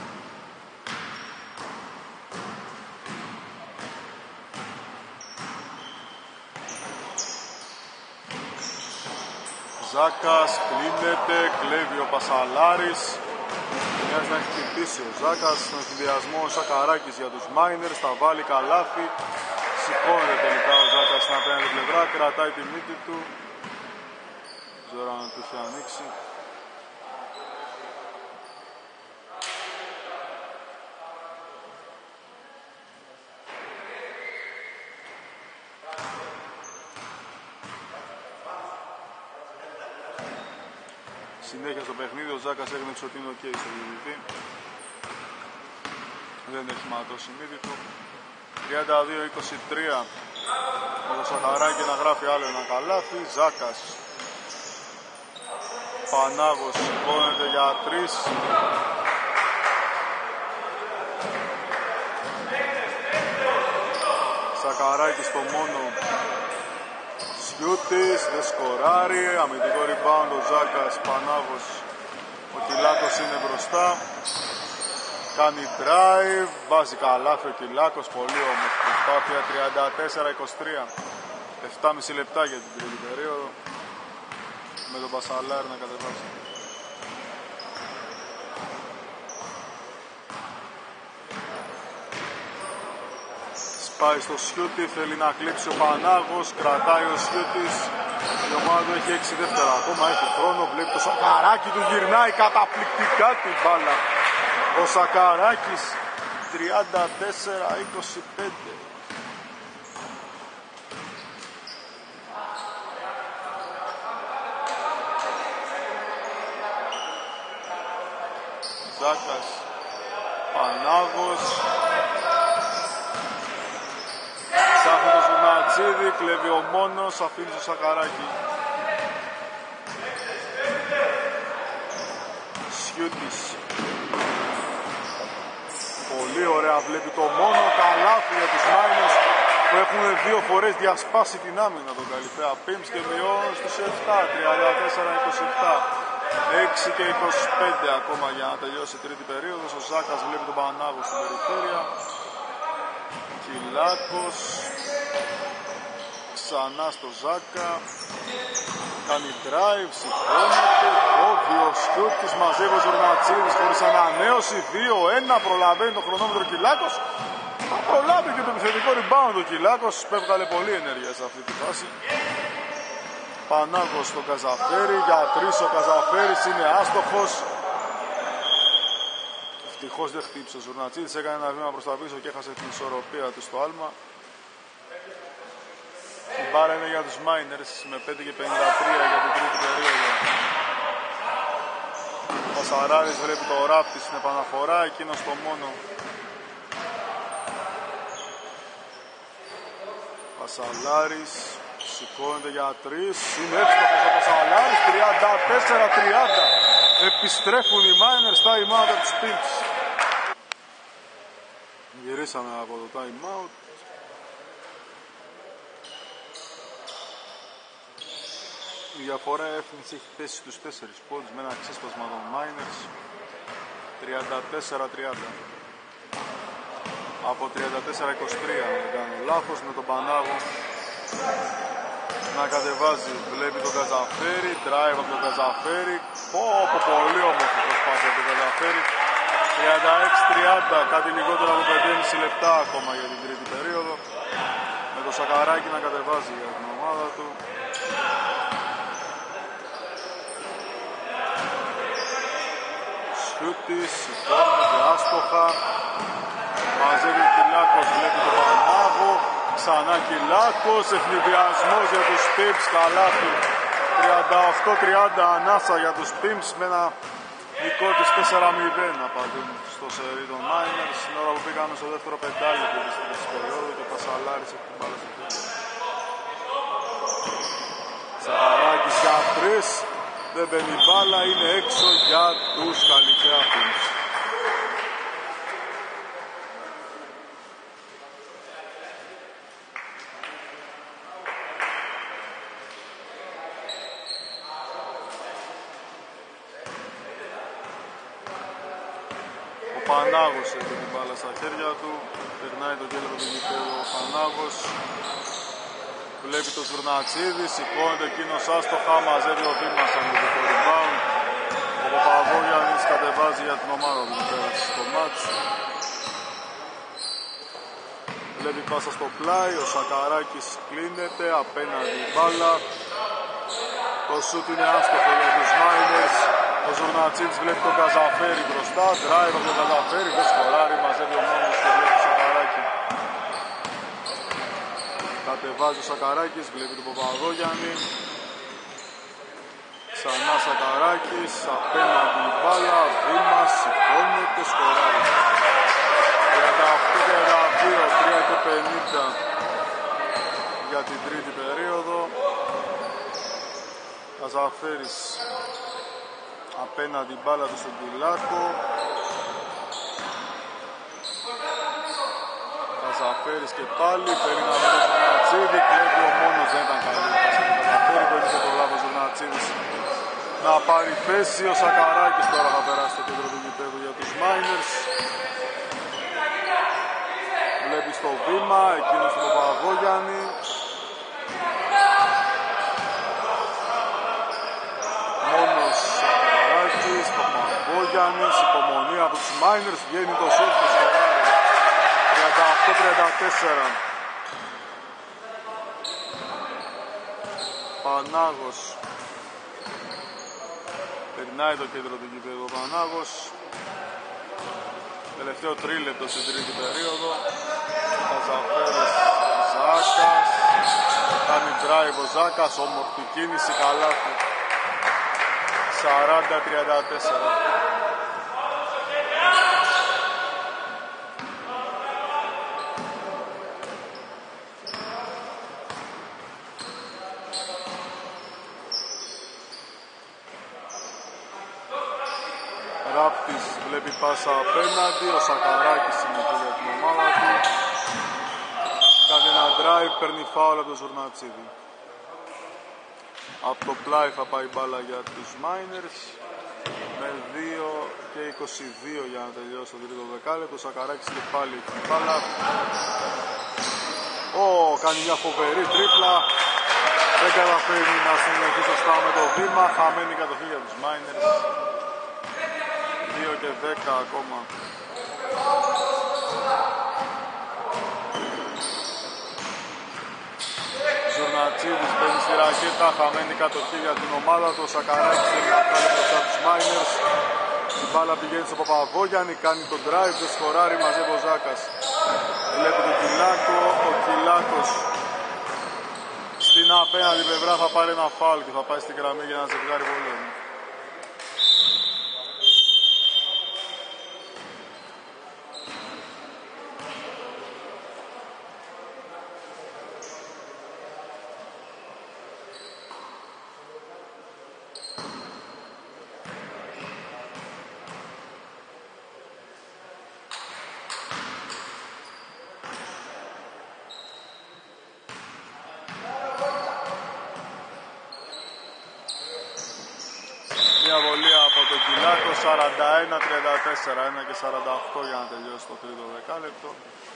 Ζάκας κλείνεται, κλέβει ο Πασαλάρης. Μοιάζει να έχει χτυπήσει ο Ζάκας. Στον εφηδιασμό ο Σακαράκης για τους Miners. Θα βάλει καλάθι. Σηκώνεται τελικά ο Ζάκας στην απέναντι πλευρά. Κρατάει τη μύτη του. Δεν ξέρω αν του έχει ανοίξει. Συνέχεια στο παιχνίδι, ο Ζάκας έγνεψε ότι είναι ok στο διαιτητή. Δεν έχει ματώσει μύτη του. τριάντα δύο είκοσι τρία με το Σαχαράκι να γράφει άλλο ένα καλάθι. Ζάκας. Πανάγος σηκώνεται για τρεις. Σακαράκι στο μόνο. Σιούτης, δεν σκοράρει, αμυντικό rebound ο Ζάκας, Πανάγος, ο Κυλάκος είναι μπροστά, κάνει drive, βάζει καλάθι ο Κυλάκος, πολύ όμορφη προσπάθεια, τριάντα τέσσερα είκοσι τρία, επτά και μισό λεπτά για την τρίτη περίοδο, με τον Πασαλάρη να κατεβάσει. Πάει στο Σιούτη, θέλει να κλείψει ο Πανάγος, κρατάει ο Σιούτης, η ομάδα του έχει έξι δεύτερα, ακόμα έχει χρόνο, βλέπει το Σακαράκι του, γυρνάει καταπληκτικά την μπάλα. Ο Σακαράκης, τριάντα τέσσερα είκοσι πέντε. Ζάκας, Πανάγος, ψάχνει το Ζουνατσίδη, κλέβει ο μόνος, αφήνει το Σακαράκι. Σιούτης. Πολύ ωραία, βλέπει το μόνο, καλάθι για τους Miners που έχουν δύο φορές διασπάσει την άμυνα τον Καλυφέα Pimps και μειώνουν στους επτά, τριάντα τέσσερα είκοσι επτά. έξι και είκοσι πέντε ακόμα για να τελειώσει η τρίτη περίοδος. Ο Ζάκας βλέπει τον Πανάγο στην περιφέρεια. Κυλάκος ξανά στο Ζάκα, κάνει drive, σηκώνεται, κόβει ο Σιούτης, μαζεύει ο Ζουρνατσίδης χωρίς ανανέωση, δύο ένα, προλαβαίνει το χρονόμετρο Κυλάκος, θα προλάβει και το επιθετικό rebound ο Κυλάκος, έβγαλε πολύ ενέργεια σε αυτή τη φάση. Πανάγος στο Καζαφέρι, για τρεις ο Καζαφέρης είναι άστοχος. Ευτυχώς δεν χτύπησε ο Ζουρνατσίδης, έκανε ένα βήμα προς τα πίσω και έχασε την ισορροπία του στο άλμα. Η μπάρα είναι για τους Miners με πέντε και πενήντα τρία για την τρίτη περίοδο. Ο Σαράρης βλέπει το ράπτη στην επαναφορά, εκείνος το μόνο. Πασαλάρης σηκώνεται για τρεις, είναι εύστοχος ο Πασαλάρης, τριάντα τέσσερα τριάντα. Επιστρέφουν οι Miners time out από τους Pimps. Γυρίσαμε από το time out. Η διαφορά έφυγε έχει πέσει στους τέσσερις πόντους με ένα ξέσπασμα των Miners. τριάντα τέσσερα τριάντα. Από τριάντα τέσσερα είκοσι τρία, αν δεν κάνω λάθος, με τον Πανάγο να κατεβάζει. Βλέπει τον Καζαφέρι, drive από τον Καζαφέρι. Πω, πω, πολύ όμορφη προσπάθεια από τον Καζαφέρι. τριάντα έξι τριάντα, κάτι λιγότερο από πέντε και μισό λεπτά ακόμα για την τρίτη περίοδο. Με το Σακαράκι να κατεβάζει για την ομάδα του. Σιούτης, σηκώνεται άστοχα. Μαζεύει ο Κυλάκος, βλέπει τον Πανάγο. Ξανά Κυλάκος, ευνηδιασμός για τους Pimps, καλάθι. τριάντα οκτώ τριάντα ανάσα για τους Pimps με ένα δικό της τέσσερα μηδέν απαντούν στο σερί των Miners. Στην ώρα που πήγαμε στο δεύτερο πεντάλεπτο της τρίτης περίοδου και ο Πασαλάρης έχει την μπάλα στο χέρι. Σαράκης για τρεις, δεν μπαίνει μπάλα, είναι έξω για τους Καλυφέα Pimps. Πανάγος έχει την μπάλα στα χέρια του. Περνάει το κέντρο του γηπέδου ο Πανάγος. Βλέπει το Ζουρνατσίδη, σηκώνεται εκείνος άστοχα, μαζεύει ο Δήμας από το rebound. Ο Παπαδόγιαννης κατεβάζει για την ομάδα του πέρασε στο μάτς. Βλέπει πάσα στο πλάι, ο Σακαράκης κλείνεται, απέναντι μπάλα. Το σούτ είναι άστοχο για τους Miners. Ο Ζουρνατσίδης βλέπει τον Καζαφέρη μπροστά, drive από τον Καζαφέρη, δεν σκοράρει, μαζεύει ο μόνος και βλέπει τον Σακαράκη. Κατεβάζει ο Σακαράκης, βλέπει τον Παπαδόγιαννη. Ξανά Σακαράκης, απέναντι η μπάλα, Δήμας, σηκώνεται, σκοράρει. τριάντα οκτώ τριάντα δύο, τρία και πενήντα για την τρίτη περίοδο. Καζαφέρης απέναντι η μπάλα του στον Κυλάκο. Καζαφέρης και πάλι, παίρνει να βρει το Ζουρνατσίδη, κλέβει ο μόνος, δεν ήταν καλή. Καζαφέρη που είχε το λάβο Ζουρνατσίδης να πάρει θέση. Ο Σακαράκης τώρα θα περάσει το κέντρο του γηπέδου για τους Miners. Βλέπει στο βήμα, εκείνος του Παπαδόγιαννη. Μόνος Σακαράκης, Παπαδόγιαννης, υπομονή από τους Miners, βγαίνει το σουτ και σκοράρει. τριάντα οκτώ τριάντα τέσσερα. Πανάγος. Περνάει το κέντρο του γηπέδου ο Πανάγος. Τελευταίο τρίλεπτο στην τρίτη περίοδο. Καζαφέρης, Ζάκας. Κάνει drive ο Ζάκας, όμορφη κίνηση, καλάθι. σαράντα τριάντα τέσσερα. Ράπτης βλέπει πάσα απέναντι, ο Σακαράκης είναι εκεί για την ομάδα του. Κάνει ένα drive, παίρνει φάουλ από το Ζουρνατσίδη. Από το πλάι θα πάει μπάλα για τους Miners. Με δύο και είκοσι δύο για να τελειώσει το τρίτο δεκάλεπτο. Ο Σακαράκης και πάλι την μπάλα. Ω, κάνει μια φοβερή τρίπλα. Δεν καταφέρνει να συνεχίσει σωστά με το βήμα. Χαμένη κατοχή για τους Miners. δύο και δέκα ακόμα. Ζουρνατσίδης παίρνει στη ρακέτα, χαμένη κατοχή για την ομάδα του. Ο Σακαράκης θέλει να βγάλει μπροστά τους Miners. Η μπάλα πηγαίνει στο Παπαδόγιαννη, κάνει τον drive, δεν σκοράρει, μαζεύει ο Ζάκας. Βλέπει τον Κυλάκο, ο Κυλάκος στην απέναντι πλευρά θα πάρει ένα φάουλ και θα πάει στην γραμμή για να ζευγάρει βολέων. Μια βολή από τον Κυλάκο, σαράντα ένα τριάντα τέσσερα, ένα και σαράντα οκτώ για να τελειώσει το τρίτο δεκάλεπτο.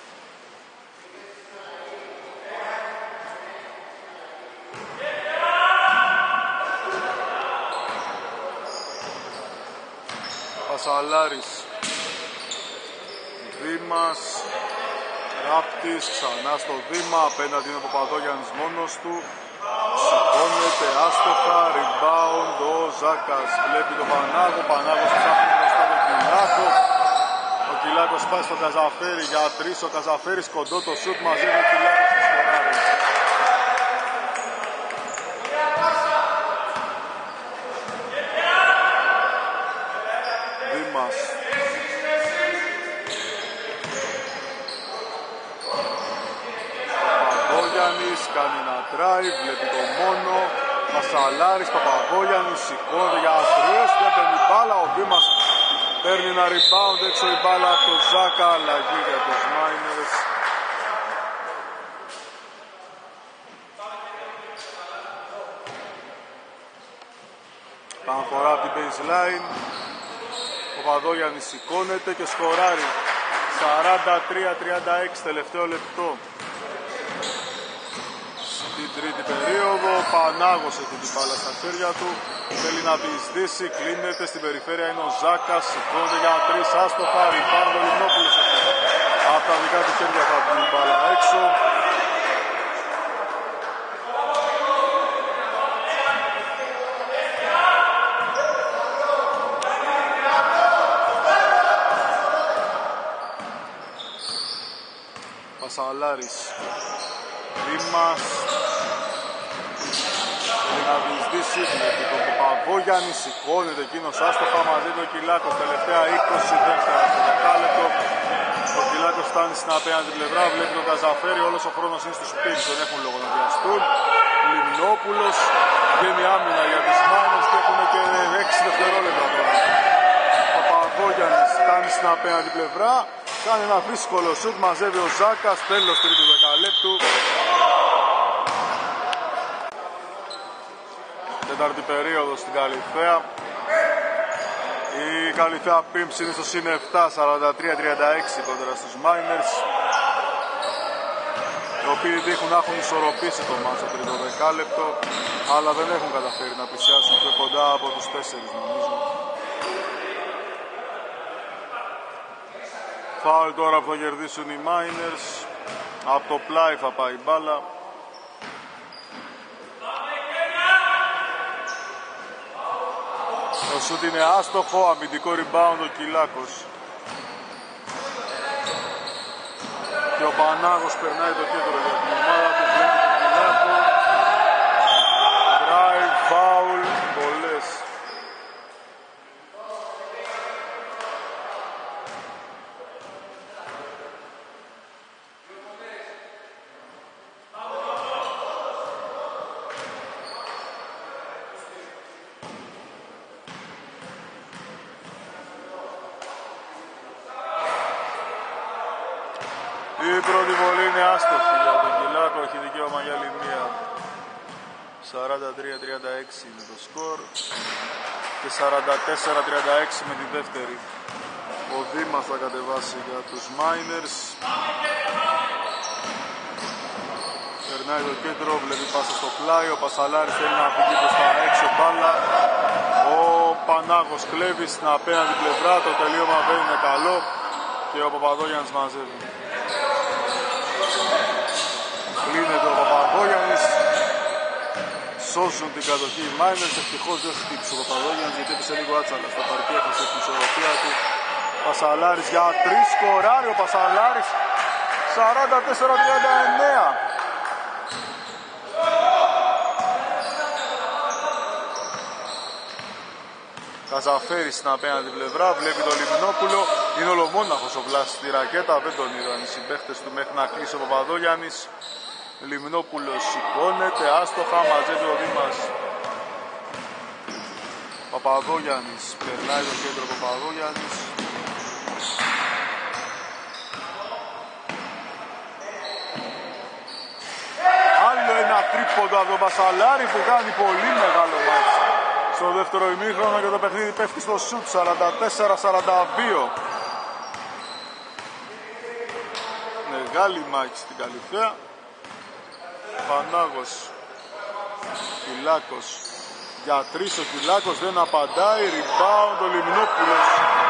Πασαλάρης, Δήμας, Ράπτης, ξανά στο Δήμα, απέναντι είναι ο Παπαδόγιαννης μόνος του. Σηκώνεται άστοχα, rebound ο Ζάκας, βλέπει τον Πανάγο, Πανάγος ψάχνει μπροστά τον Κυλάκο. Ο Κυλάκος πάει στον Καζαφέρη για τρεις, ο Καζαφέρης κοντό το σουτ, μαζεύει ο Κυλάκος στο σκοράρι. Δήμας. Παπαδόγιαννης κάνει ένα drive, βλέπει το μόνο. Πασαλάρης, Παπαδόγιαννης, σηκώνει για αστριές, δεν παίρνει μπάλα. Ο Δήμας παίρνει ένα rebound έξω η μπάλα από τον Ζάκα, αλλαγή για τους Miners. Παναφορά από την baseline. Ο Ο Παπαδόγιαννης σηκώνεται και σκοράρει. σαράντα τρία τριάντα έξι, τελευταίο λεπτό. Στην τρίτη περίοδο, ο Πανάγος έχει την μπάλα στα χέρια του. Θέλει να διεισδύσει, κλείνεται, στην περιφέρεια είναι ο Ζάκας. Σηκώνεται για τρεις, άστοχα, ριμπάουντ ο Λιμνόπουλος. Από τα δικά του χέρια θα βγει η μπάλα έξω. Πασαλάρης, Δήμας, θέλει να διεισδύσει, βλέπει τον Παπαδόγιαννη, σηκώνεται εκείνος άστοχα μαζί του ο Κυλάκος, τελευταία είκοσι δεύτερα στο δεκάλεπτο. Ο Κυλάκος φτάνει στην απέναντι πλευρά, βλέπει τον Καζαφέρη, όλος ο χρόνος είναι στους πύλους, δεν έχουν λόγο να βιαστούν. Λιμνόπουλος, βγαίνει άμυνα για τις Μάινερς και έχουν και έξι δευτερόλεπτα τώρα. Ο Παπαδόγιαννης φτάνει στην απέναντι πλευρά. Κάνει ένα δύσκολο σουτ, μαζεύει ο Ζάκας, τέλος τρίτου δεκαλέπτου. Τέταρτη περίοδο στην Καλυθέα. Η Καλυθέα Πίμψ είναι στο συν επτά, σαράντα τρία τριάντα έξι κόντρα στους Miners, οι οποίοι δείχνουν να έχουν ισορροπήσει το μάτς στο τρίτο δεκάλεπτο, αλλά δεν έχουν καταφέρει να πλησιάσουν πιο κοντά από τους τέσσερις, νομίζω. Φάουλ τώρα που θα κερδίσουν οι Miners. Από το πλάι θα πάει η μπάλα. Το σούτ είναι άστοχο, αμυντικό rebound ο Κυλάκος. Και ο Πανάγος περνάει το κέντρο για την ομάδα του, βλέπει τον Κυλάκο. Drive, foul, πολλές. Η πρώτη βολή είναι άστοχη για τον Κυλάκο, έχει δικαίωμα για άλλη μία. σαράντα τρία τριάντα έξι είναι το σκορ και σαράντα τέσσερα τριάντα έξι με τη δεύτερη. Ο Δήμας θα κατεβάσει για τους Miners. Περνάει το κέντρο, βλέπει πάσα στο πλάι, ο Πασαλάρης θέλει να φύγει προς τα έξω μπάλα. Ο Πανάγος κλέβει στην απέναντι πλευρά, το τελείωμα δεν είναι καλό και ο Παπαδόγιαννης μαζεύει. Κλείνεται ο Παπαδόγιαννης, σώζουν την κατοχή οι Miners. Ευτυχώς δεν χτύπησε ο Παπαδόγιαννης γιατί έπεσε λίγο άτσαλα στο παρκέ, έχασε την ισορροπία του. Πασαλάρης για τρεις, σκοράρει ο Πασαλάρης, σαράντα τέσσερα τριάντα εννέα. Καζαφέρης στην απέναντι πλευρά, βλέπει τον Λιμνόπουλο, είναι ολομόναχος ο Βλάσης στη ρακέτα, δεν τον είδαν οι συμπαίχτες του μέχρι να κλείσει ο Παπαδόγιαννης. Λιμνόπουλος σηκώνεται, άστοχα, μαζεύει ο Δήμας. Παπαδόγιαννης, περνάει το κέντρο Παπαδόγιαννης. Άλλο ένα τρίποντο από τον Πασαλάρη που κάνει πολύ μεγάλο μάτς στο δεύτερο ημίχρονο και το παιχνίδι πέφτει στο σουτ, σαράντα τέσσερα σαράντα δύο. Μεγάλη μάχη στην Καλυθέα. Πανάγος, Κυλάκος, για τρεις ο Κυλάκος δεν απαντάει, rebound ο Λιμνόπουλος.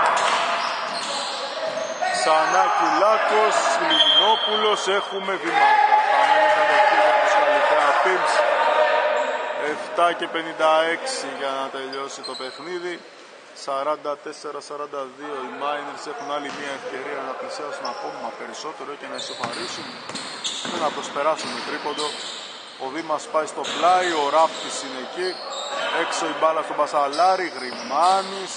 Ξανά Κυλάκος, Λιμνόπουλος, έχουμε βήματα. Χαμένη κατοχή για τους Καλυθέα Πίμψ. επτά και πενήντα έξι για να τελειώσει το παιχνίδι. σαράντα τέσσερα σαράντα δύο. Οι Miners έχουν άλλη μια ευκαιρία να πλησιάσουν ακόμα περισσότερο και να ισοφαρίσουν και να προσπεράσουν το τρίποντο. Ο Δήμας πάει στο πλάι, ο Ράφτης είναι εκεί. Έξω η μπάλα στον Πασαλάρη, Γρημάνης.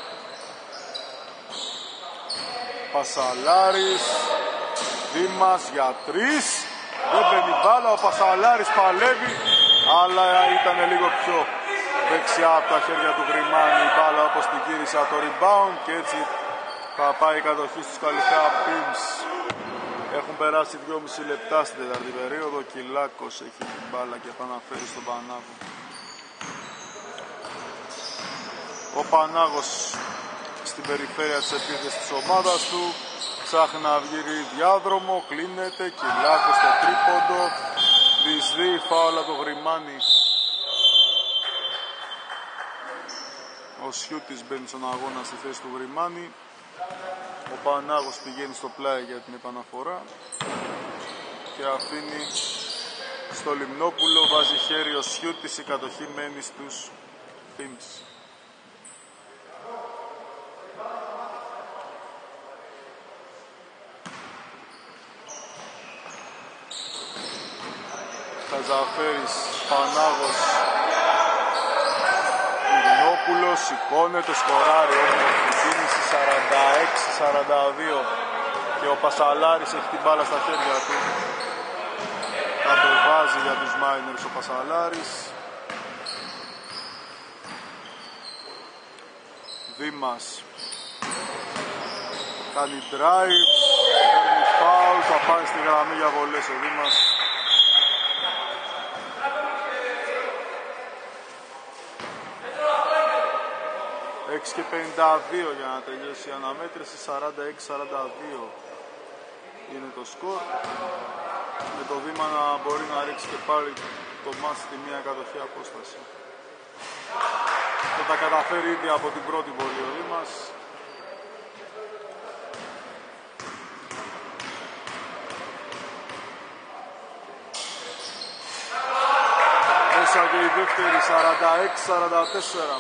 Πασαλάρης, Δήμας για τρεις. Δεν μπαίνει μπάλα, ο Πασαλάρης παλεύει, αλλά ήταν λίγο πιο δεξιά από τα χέρια του Γρημάνη η μπάλα, όπως την γύρισε από το rebound και έτσι θα πάει η κατοχή στους Καλυθέα Πίμψ. Έχουν περάσει δυόμισι λεπτά στην τέταρτη περίοδο. Ο Κυλάκος έχει την μπάλα και θα αναφέρει στον Πανάγο. Ο Πανάγος στην περιφέρεια της επίθεσης της ομάδας του. Ψάχνει να βγει διάδρομο, κλείνεται, Κυλάκος στο τρίποντο. Δυσδύει φάουλα το Γρημάνι. Ο Σιούτης μπαίνει στον αγώνα στη θέση του Γρημάνι. Ο Πανάγος πηγαίνει στο πλάι για την επαναφορά και αφήνει στο Λιμνόπουλο, βάζει χέρι ο Σιούτης, η κατοχή μένει στους Pimps. Χαζαφέρης, Πανάγος, Λιμνόπουλος, σηκώνεται, σκοράρει όμως την κίνηση σαράντα έξι σαράντα δύο και ο Πασαλάρης έχει την μπάλα στα χέρια του. Κατεβάζει για τους Miners ο Πασαλάρης. Δήμας κάνει drive, παίρνει foul, θα πάει στη γραμμή για βολές ο Δήμας. έξι και πενήντα δύο για να τελειώσει η αναμέτρηση, σαράντα έξι σαράντα δύο είναι το σκορ. Με το Δήμα να μπορεί να ρίξει και πάλι το μάτς στη μία κατοχή απόσταση. Θα τα καταφέρει ήδη από την πρώτη βολή ο Δήμας. Μέσα και η δεύτερη, σαράντα έξι σαράντα τέσσερα.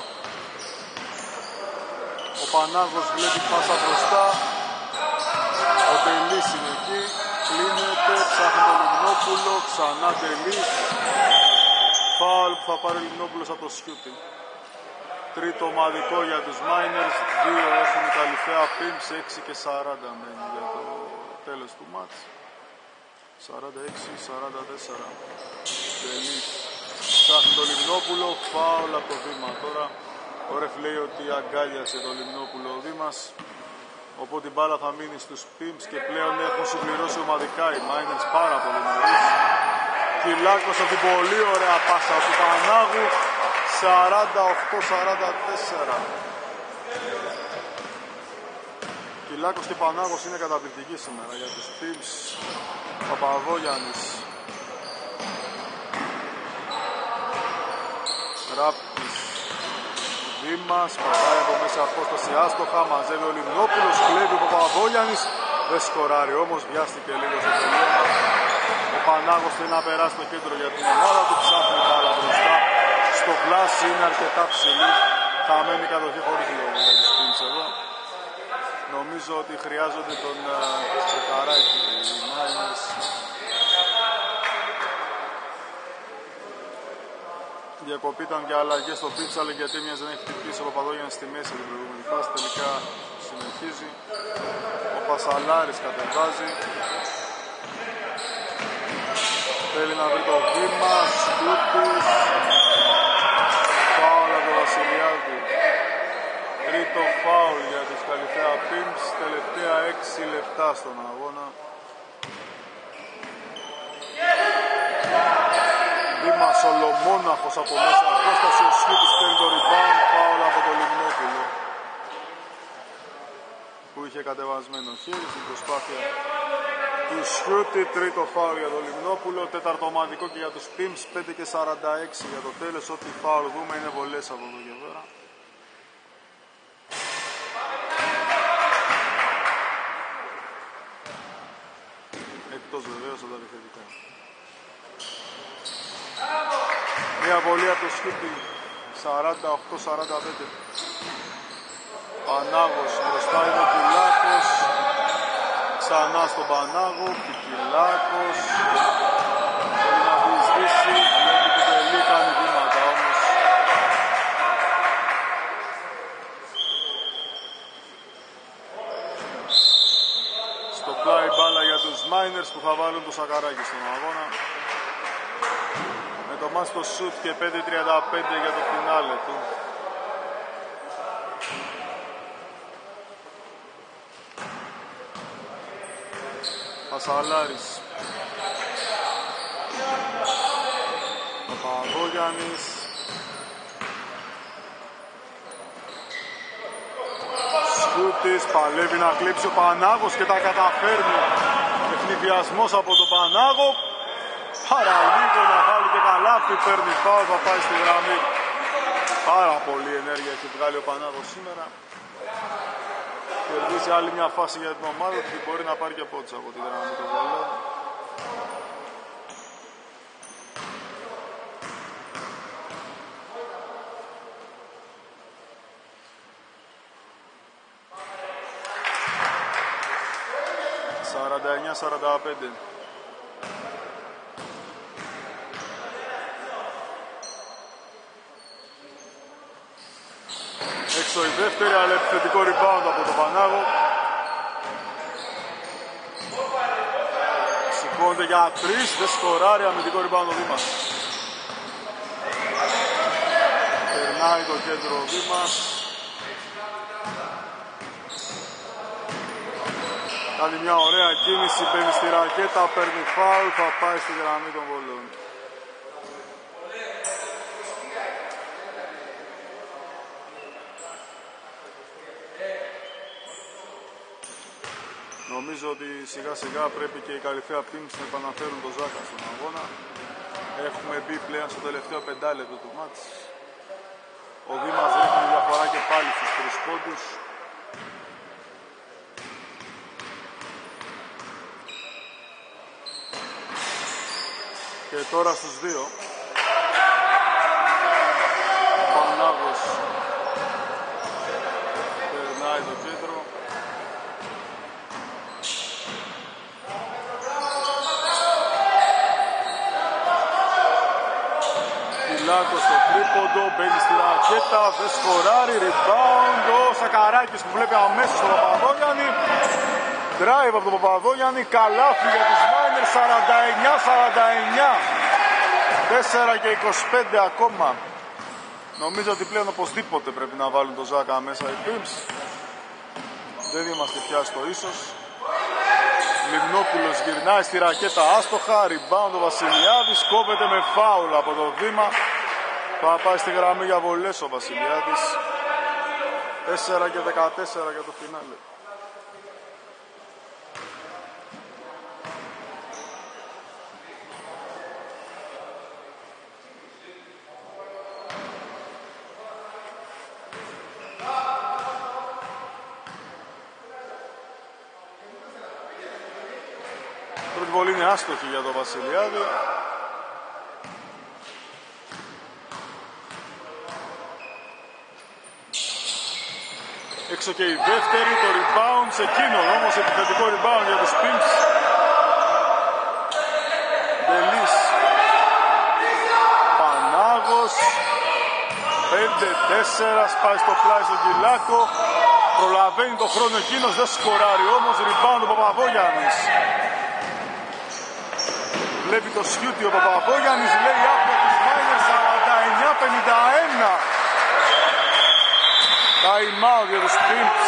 Ο Πανάγος βλέπει πάσα μπροστά. Ο Τελής είναι εκεί. Κλείνεται, ψάχνει το Λιμνόπουλο. Ξανά Τελής. Φάουλ που θα πάρει ο Λιμνόπουλος από το Σιούτι. Τρίτο ομαδικό για τους Miners. Δύο έχουν η Καλυθέα Pimps. έξι και σαράντα μένει για το τέλος του μάτς. σαράντα έξι σαράντα τέσσερα. Τελής. Ψάχνει το Λιμνόπουλο. Φάουλ από το Δήμα τώρα. Ο ρεφ λέει ότι αγκάλιασε το Λιμνόπουλο ο Δήμας, οπότε η μπάλα θα μείνει στους Pimps και πλέον έχουν συμπληρώσει ομαδικά οι Miners πάρα πολύ νωρίς. Κυλάκος από την πολύ ωραία πάσα του Πανάγου, σαράντα οκτώ σαράντα τέσσερα. Κυλάκος και Πανάγος είναι καταπληκτικοί σήμερα για τους Pimps. Παπαδόγιαννης, Ράπτης, Δήμας, πατάει από μέσα απόσταση άστοχα, μαζεύει ο Λιμνόπουλος, κλέβει ο Παπαδόγιαννης, δεν σκοράρει όμως, βιάστηκε λίγο στο τελείωμα. Ο Πανάγος θέλει να περάσει το κέντρο για την ομάδα του, ψάχνει μπάλα μπροστά, στο πλάσι είναι αρκετά ψηλή, χαμένη κατοχή χωρίς λόγο για τους Pimps εδώ. Νομίζω ότι χρειάζονται τον Τσεκαράκη οι Miners. Διακοπή ήταν και αλλαγές στο Pimps, αλλά γιατί μιας δεν έχει χτυπήσει ο Παπαδόγιαννης στη μέση την προηγούμενη φάση, τελικά συνεχίζει. Ο Πασαλάρης κατεβάζει. Θέλει να βρει το βήμα, Σιούτης. Φάουλ από τον Βασιλιάδη. Τρίτο φάουλ για τους Καλυθέα Pimps, τελευταία έξι λεπτά στον αγώνα. Δήμας ολομόναχος από μέσα απόσταση, ο Σιούτης παίρνει το rebound, φάουλ από το Λιμνόπουλο που είχε κατεβασμένο χέρι στην προσπάθεια του Σιούτη. Τρίτο φάουλ για το Λιμνόπουλο, τέταρτο ομαδικό και για τους Pimps, πέντε και σαράντα έξι για το τέλος. Ό,τι φάουλ δούμε είναι βολές από εδώ και πέρα. Εκτός βεβαίως από τα επιθετικά. Μια βολή από το Σιούτη, σαράντα οκτώ σαράντα πέντε. Πανάγος, μπροστά είναι ο Κυλάκος. Ξανά στον Πανάγο, Κυλάκος. Θέλει να διεισδύσει, βλέπει την τελή, κάνει βήματα όμως. Στο πλάι μπάλα για τους Miners που θα βάλουν το Σακαράκι στον αγώνα. Με το μάτς στο σουτ και πέντε τριάντα πέντε για το φινάλε του. Πασαλάρης. Παπαδόγιαννης. Μαντσούτης, παλεύει να κλείψει ο Πανάγος και τα καταφέρνει. Ευνηδιασμός από τον Πανάγο. Παραλίγο να βάλει και καλάθι, παίρνει φάουλ, θα πάει στη γραμμή. Πάρα πολύ ενέργεια έχει βγάλει ο Πανάγος σήμερα. Κερδίζει άλλη μια φάση για την ομάδα του και μπορεί να πάρει και πόντσα από τη γραμμή του Βόλου. σαράντα εννιά σαράντα πέντε. Έξω η δεύτερη, αλλά επιθετικό rebound από τον Πανάγο. Σηκώνεται για τρεις, δεν σκοράρει, αμυντικό rebound ο Δήμας. Περνάει το κέντρο ο Δήμας. Κάνει μια ωραία κίνηση, μπαίνει στη ρακέτα, παίρνει φάουλ, θα πάει στη γραμμή των βολών. Νομίζω ότι σιγά σιγά πρέπει και οι Καλυθέα Pimps να επαναφέρουν το Ζάκα στον αγώνα. Έχουμε μπει πλέον στο τελευταίο πεντάλεπτο του μάτς. Ο Δήμας ρίχνει διαφορά και πάλι στους τρεις πόντους. Και τώρα στους δύο. Ο Πανάγος περνάει το κέντρο. Κυλάκος στο τρίποντο, μπαίνει στη ρακέτα, δεν σκοράρει, rebound. Ο Σακαράκης που βλέπει αμέσως τον Παπαδόγιαννη. Drive από τον Παπαδόγιαννη, καλάθι για τους Miners, σαράντα εννιά σαράντα εννιά. τέσσερα και είκοσι πέντε ακόμα. Νομίζω ότι πλέον οπωσδήποτε πρέπει να βάλουν το Ζάκα μέσα οι Pimps. Δεν είμαστε πια στο ίσος. Λιμνόπουλος γυρνάει στη ρακέτα άστοχα, rebound ο Βασιλιάδης, κόβεται με φάουλ από το Δήμα. Θα πάει στη γραμμή για βολές ο Βασιλιάδης. τέσσερα και δεκατέσσερα για το φινάλε. Πρώτη βολή είναι άστοχη για τον Βασιλιάδη. Έξω και η δεύτερη, το rebound σε εκείνον, όμως επιθετικό rebound για τους Pimps. Ντελής, Πανάγος, πέντε τέσσερα, σπάει στο πλάι στον Κυλάκο. Προλαβαίνει το χρόνο εκείνος, δεν σκοράρει όμως, rebound ο Παπαδόγιαννης. Βλέπει το σιούτι ο Παπαδόγιαννης, λέει από τους Miners, σαράντα εννιά πενήντα ένα. Time out για τους Pimps.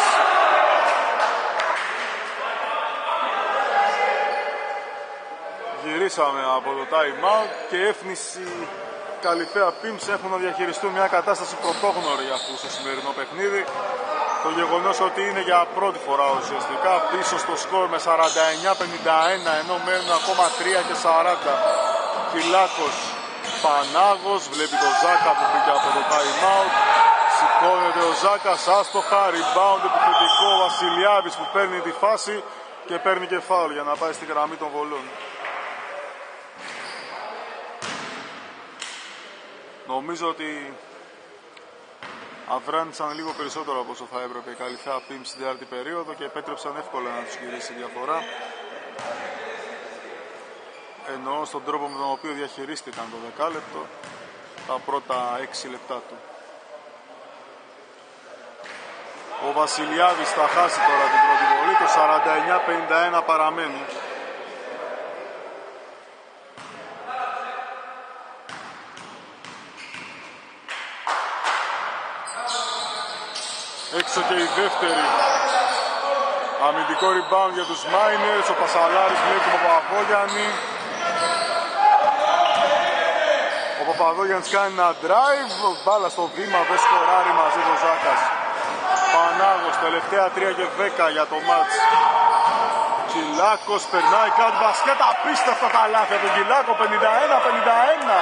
Γυρίσαμε από το time out και έφνηση Καλυθέα Pimps έχουν να διαχειριστούν μια κατάσταση πρωτόγνωρη για αυτούς στο σημερινό παιχνίδι. Το γεγονός ότι είναι για πρώτη φορά ουσιαστικά πίσω στο σκορ με σαράντα εννιά πενήντα ένα, ενώ μένουν ακόμα τρία και σαράντα. Κυλάκος, Πανάγος, βλέπει το Ζάκα που μπήκε από το time out. Σηκώνεται ο Ζάκας άστοχα, rebound επιθετικό, ο Βασιλιάδης που παίρνει τη φάση και παίρνει και φάουλ για να πάει στη γραμμή των βολών. Νομίζω ότι αβράντησαν λίγο περισσότερο από όσο θα έπρεπε οι Καλυθέα Pimps στην τέταρτη περίοδο και επέτρεψαν εύκολα να τους γυρίσει διαφορά. Εννοώ στον τρόπο με τον οποίο διαχειρίστηκαν το δεκάλεπτο, τα πρώτα έξι λεπτά του. Ο Βασιλιάδης θα χάσει τώρα την πρώτη βολή, το σαράντα εννιά πενήντα ένα παραμένει. Έξω και η δεύτερη. Αμυντικό rebound για τους Miners, ο Πασαλάρης βλέπει τον Παπαδόγιαννη. Ο Παπαδόγιαννης κάνει ένα drive, μπάλα στο βήμα, δεν σκοράρει μαζί του Ζάκας. Πανάγος, τελευταία τρία και δέκα για το μάτς. Κυλάκος περνάει κάτι μπασκέτα, απίστευτα τα λάθη από τον Κυλάκο, πενήντα ένα πενήντα ένα.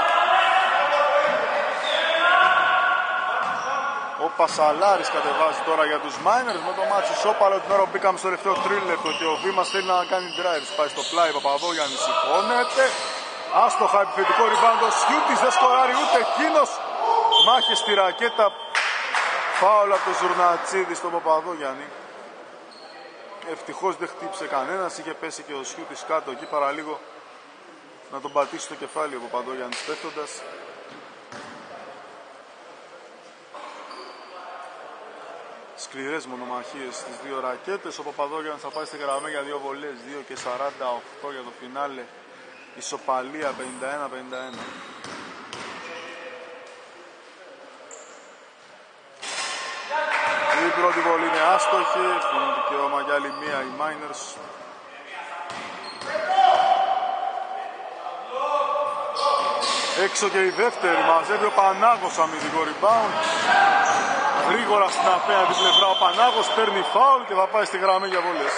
Ο Πασαλάρης κατεβάζει τώρα για τους Miners με το μάτσι ισόπαλο την ώρα που μπήκαμε στο τελευταίο τρίλεπτο και ο Βήμας θέλει να κάνει drive. Πάει στο πλάι, Παπαδόγιαννης σηκώνεται. Άστοχα επιθετικό rebound, ο Σιούτης δεν σκοράρει ούτε εκείνος. Μάχες στη ρακέτα. Φάουλ από τον Ζουρνατσίδη στον Παπαδόγιαννη. Ευτυχώς δεν χτύπησε κανένας, είχε πέσει και ο Σιούτης κάτω εκεί παραλίγο να τον πατήσει στο κεφάλι ο Παπαδόγιαννης πέφτοντας. Σκληρές μονομαχίες στις δύο ρακέτες. Ο Παπαδόγιαννης θα πάει στη γραμμή για δύο βολές, δύο και σαράντα οκτώ για το φινάλε. Ισοπαλία πενήντα ένα πενήντα ένα. Η πρώτη βολή είναι άστοχη, έχουν δικαίωμα για άλλη μία οι Miners. Έξω και η δεύτερη, μαζεύει ο Πανάγος αμυντικό rebound. Γρήγορα στην απέναντι πλευρά ο Πανάγος παίρνει φάουλ και θα πάει στη γραμμή για βολές.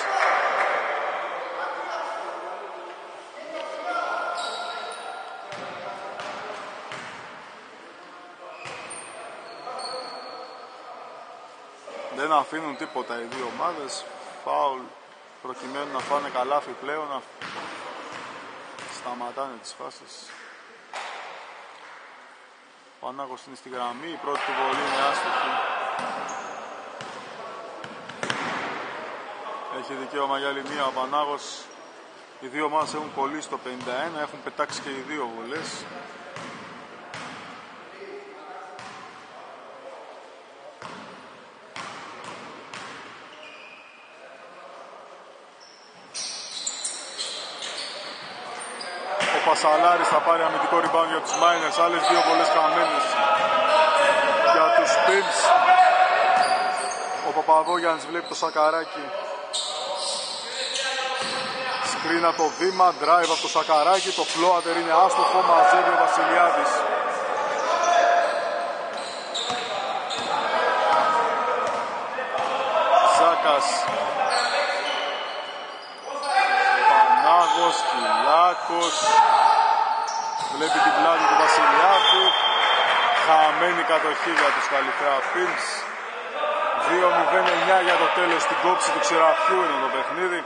Δεν αφήνουν τίποτα οι δύο ομάδες. Φάουλ προκειμένου να φάνε καλάθι πλέον, να σταματάνε τις φάσεις. Ο Πανάγος είναι στη γραμμή, η πρώτη του βολή είναι άστοχη. Έχει δικαίωμα για άλλη μία ο Πανάγος. Οι δύο ομάδες έχουν κολλήσει το πενήντα ένα, έχουν πετάξει και οι δύο βολές. Ο Πασαλάρης θα πάρει αμυντικό rebound για τους Miners, άλλες δύο βολές χαμένες για τους Pimps. Ο Παπαδόγιαννης βλέπει το Σακαράκι. Σκρίνα το βήμα, drive από το Σακαράκι, το floater είναι άστοχο, μαζεύει ο Βασιλιάδης. Ζάκας. Πανάγος, Κυλάκος. Βλέπει την πλάτη του Βασιλιάδη. Χαμένη κατοχή για τους Καλυθέα Pimps. δύο μηδέν εννιά για το τέλος, στην κόψη του ξεραφιού είναι το παιχνίδι.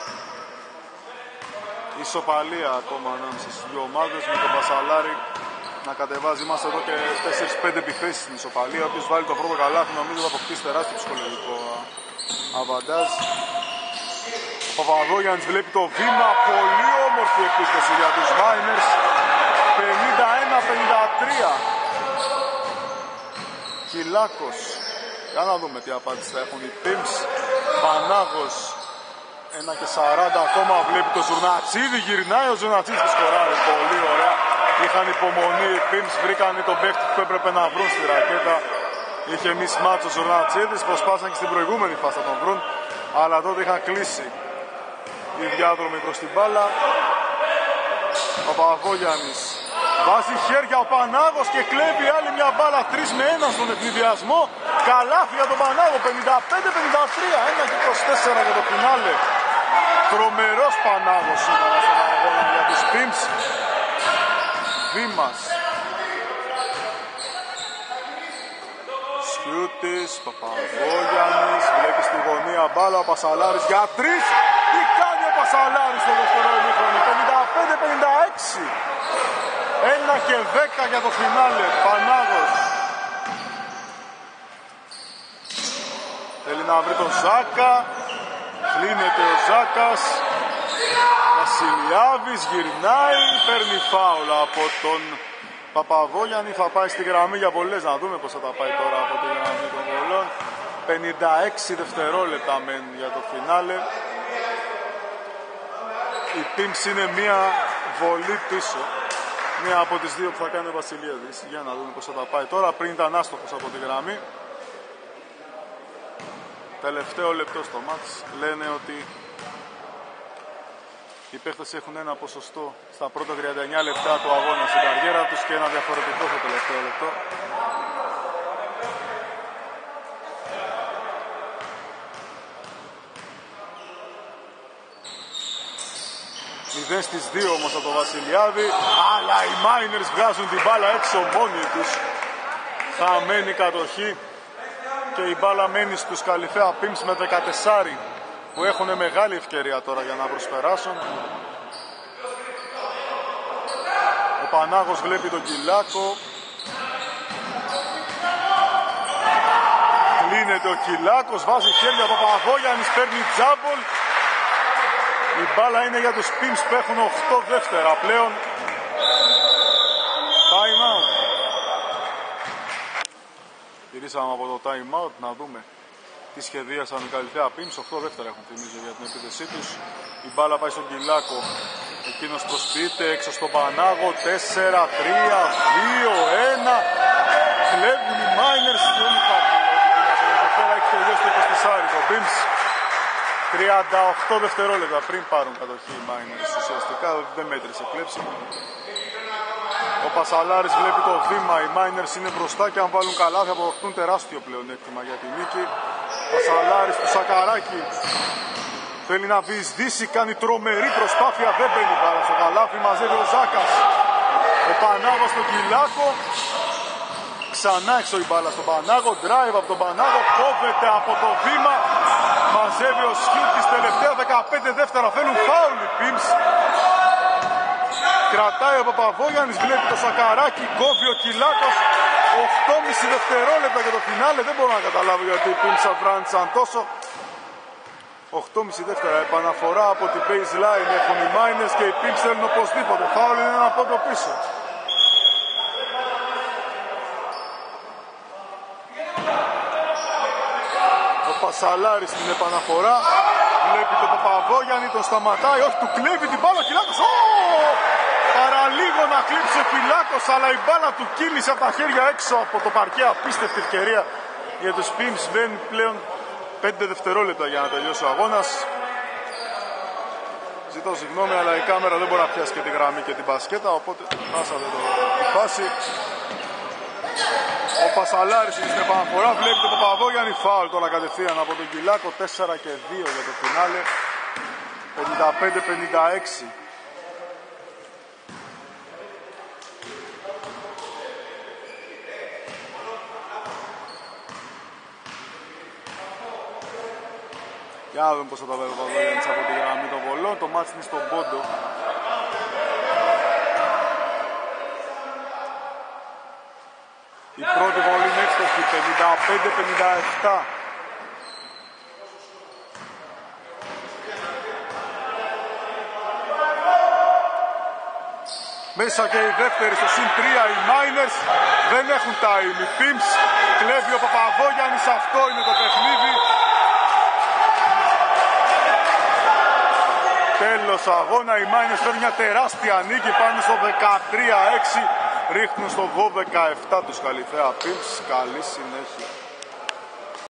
Ισοπαλία ακόμα ανάμεσα στις δύο ομάδες με τον Πασαλάρη να κατεβάζει. Είμαστε εδώ και τέσσερις πέντε επιθέσεις στην ισοπαλία. Όποιος βάλει το πρώτο καλάθι νομίζω θα αποκτήσει τεράστιο ψυχολογικό αβαντάζ. Ο Παπαδόγιαννης βλέπει το βήμα, πολύ όμορφη επίθεση για τους Miners. πενήντα ένα πενήντα τρία. Κυλάκος. Για να δούμε τι απάντηση θα έχουν οι Pimps. Πανάγος. ένα και σαράντα ακόμα, βλέπει το Ζουρνατσίδη, γυρνάει ο Ζουρνατσίδης και σκοράρει. Πολύ ωραία. Είχαν υπομονή οι Pimps, βρήκαν τον παίκτη που έπρεπε να βρουν στη ρακέτα. Είχε μισμάτς ο Ζουρνατσίδης, προσπάθησαν και στην προηγούμενη φάση να τον βρουν, αλλά τότε είχαν κλείσει οι διάδρομοι προς την μπάλα. Ο Παπαδόγιαννης βάζει χέρια ο Πανάγος και κλέβει άλλη μια μπάλα, τρία με ένα στον ευνηδιασμό. Καλάθι για τον Πανάγο, πενήντα πέντε πενήντα τρία, ένα και είκοσι τέσσερα για το φινάλε. Τρομερός Πανάγος σήμερα στον αγώνα για τους Pimps. Δήμας. Σιούτης, Παπαδόγιαννης, βλέπει στη γωνία μπάλα ο Πασαλάρης για τρεις. Τι κάνει ο Πασαλάρης στο δεύτερο ημίχρονο, πενήντα πέντε πενήντα έξι. ένα και δέκα για το φινάλε. Πανάγος. Θέλει να βρει τον Ζάκα. Κλείνεται ο Ζάκας. Βασιλιάδης γυρνάει. Παίρνει φάουλα από τον Παπαδόγιαννη. Θα πάει στη γραμμή για βολές. Να δούμε πως θα τα πάει τώρα από τη γραμμή των βολών. πενήντα έξι δευτερόλεπτα μεν για το φινάλε. Η Pimps είναι μία βολή πίσω. Μία από τις δύο που θα κάνει ο Βασιλιάδης. Για να δούμε πως θα τα πάει τώρα. Πριν ήταν άστοχος από τη γραμμή. Τελευταίο λεπτό στο μάτς. Λένε ότι οι παίχτες έχουν ένα ποσοστό στα πρώτα τριάντα εννιά λεπτά του αγώνα στην καριέρα τους και ένα διαφορετικό στο τελευταίο λεπτό. μηδέν στις δύο όμως από τον Βασιλιάδη, αλλά οι Miners βγάζουν την μπάλα έξω μόνοι τους. Χαμένη κατοχή και η μπάλα μένει στους Καλυθέα Pimps με δεκατέσσερα που έχουν μεγάλη ευκαιρία τώρα για να προσπεράσουν. Ο Πανάγος βλέπει τον Κυλάκο. Κλείνεται ο Κυλάκος, βάζει χέρια από Παπαδόγιαννης, παίρνει τζάμπολ. Η μπάλα είναι για τους Pimps που έχουν οκτώ δεύτερα πλέον. Time out. Γυρίσαμε από το time out να δούμε τι σχεδίασαν οι Καλυθέα Pimps. οκτώ δεύτερα έχουν, θυμίζω, για την επίθεσή τους. Η μπάλα πάει στον Κυλάκο. Εκείνος προσποιείται έξω στον Πανάγο. τέσσερα, τρία, δύο, ένα. Κλέβουν οι Miners. Δεν υπάρχει ό,τι πέρα έχει τελειώσει το είκοσι τέσσερα. Ο Pimps τριάντα οκτώ δευτερόλεπτα πριν πάρουν κατοχή οι Miners. Ουσιαστικά δεν μέτρησε κλέψιμο. Ο Πασαλάρης βλέπει το βήμα. Οι Miners είναι μπροστά και αν βάλουν καλά θα αποκτούν τεράστιο πλεονέκτημα για τη νίκη. Πασαλάρης του Σακαράκη. Θέλει να διεισδύσει, κάνει τρομερή προσπάθεια, δεν μπαίνει μπάλα στο καλάθι, μαζεύει ο Ζάκας. Ο Πανάγος στον Κυλάκο. Ξανά έξω η μπάλα στον Πανάγο, drive από τον Πανάγο, κόβεται από το βήμα. Μαζεύει ο Σιούτης, τελευταία δεκαπέντε δεύτερα, θέλουν φάουλ οι Pimps. Κρατάει ο Παπαδόγιαννης, βλέπει το Σακαράκι, κόβει ο Κυλάκος. οκτώ και μισό δευτερόλεπτα για το φινάλε, δεν μπορώ να καταλάβω γιατί οι Pimps αφράντησαν τόσο. οκτώ και μισό δεύτερα, επαναφορά από την baseline έχουν οι Miners και οι Pimps θέλουν οπωσδήποτε. Φάουλ είναι ένα πόντο πίσω. Ο Πασαλάρης στην επαναφορά, βλέπει τον Παπαδόγιαννη, τον σταματάει, όχι, του κλέβει την μπάλα ο Κυλάκος. Oh! Παραλίγο να κλείψει ο Κυλάκος, αλλά η μπάλα του κύλησε από τα χέρια έξω από το παρκέ. Απίστευτη ευκαιρία για τους Pimps, δεν πλέον πέντε δευτερόλεπτα για να τελειώσει ο αγώνας. Ζητώ συγγνώμη, αλλά η κάμερα δεν μπορεί να πιάσει και τη γραμμή και την μπασκέτα, οπότε χάσατε το, τη φάση. Ο Πασαλάρης είναι στην επαναφορά, βλέπει τον Παπαδόγιαννη, φάουλ τώρα κατευθείαν από τον Κυλάκο. τέσσερα και δύο για το φινάλε, πενήντα πέντε πενήντα έξι. Για να δούμε πώς θα τα βέβαια ο Γιάννης από τη γραμμή των βολών. Το μάτς είναι στον πόντο. Η πρώτη βολή είναι έξτοχη, πενήντα πέντε πενήντα επτά. Μέσα και η δεύτερη στο συν τρία, οι Miners δεν έχουν time. Οι Pimps, κλέβει ο Παπαδόγιαννης, αυτό είναι το παιχνίδι. Τέλος αγώνα, οι Miners φέρνουν μια τεράστια νίκη πάνω στο δεκατρία έξι, ρίχνουν στο δώδεκα επτά τους Καλυθέα Pimps. Καλή συνέχεια.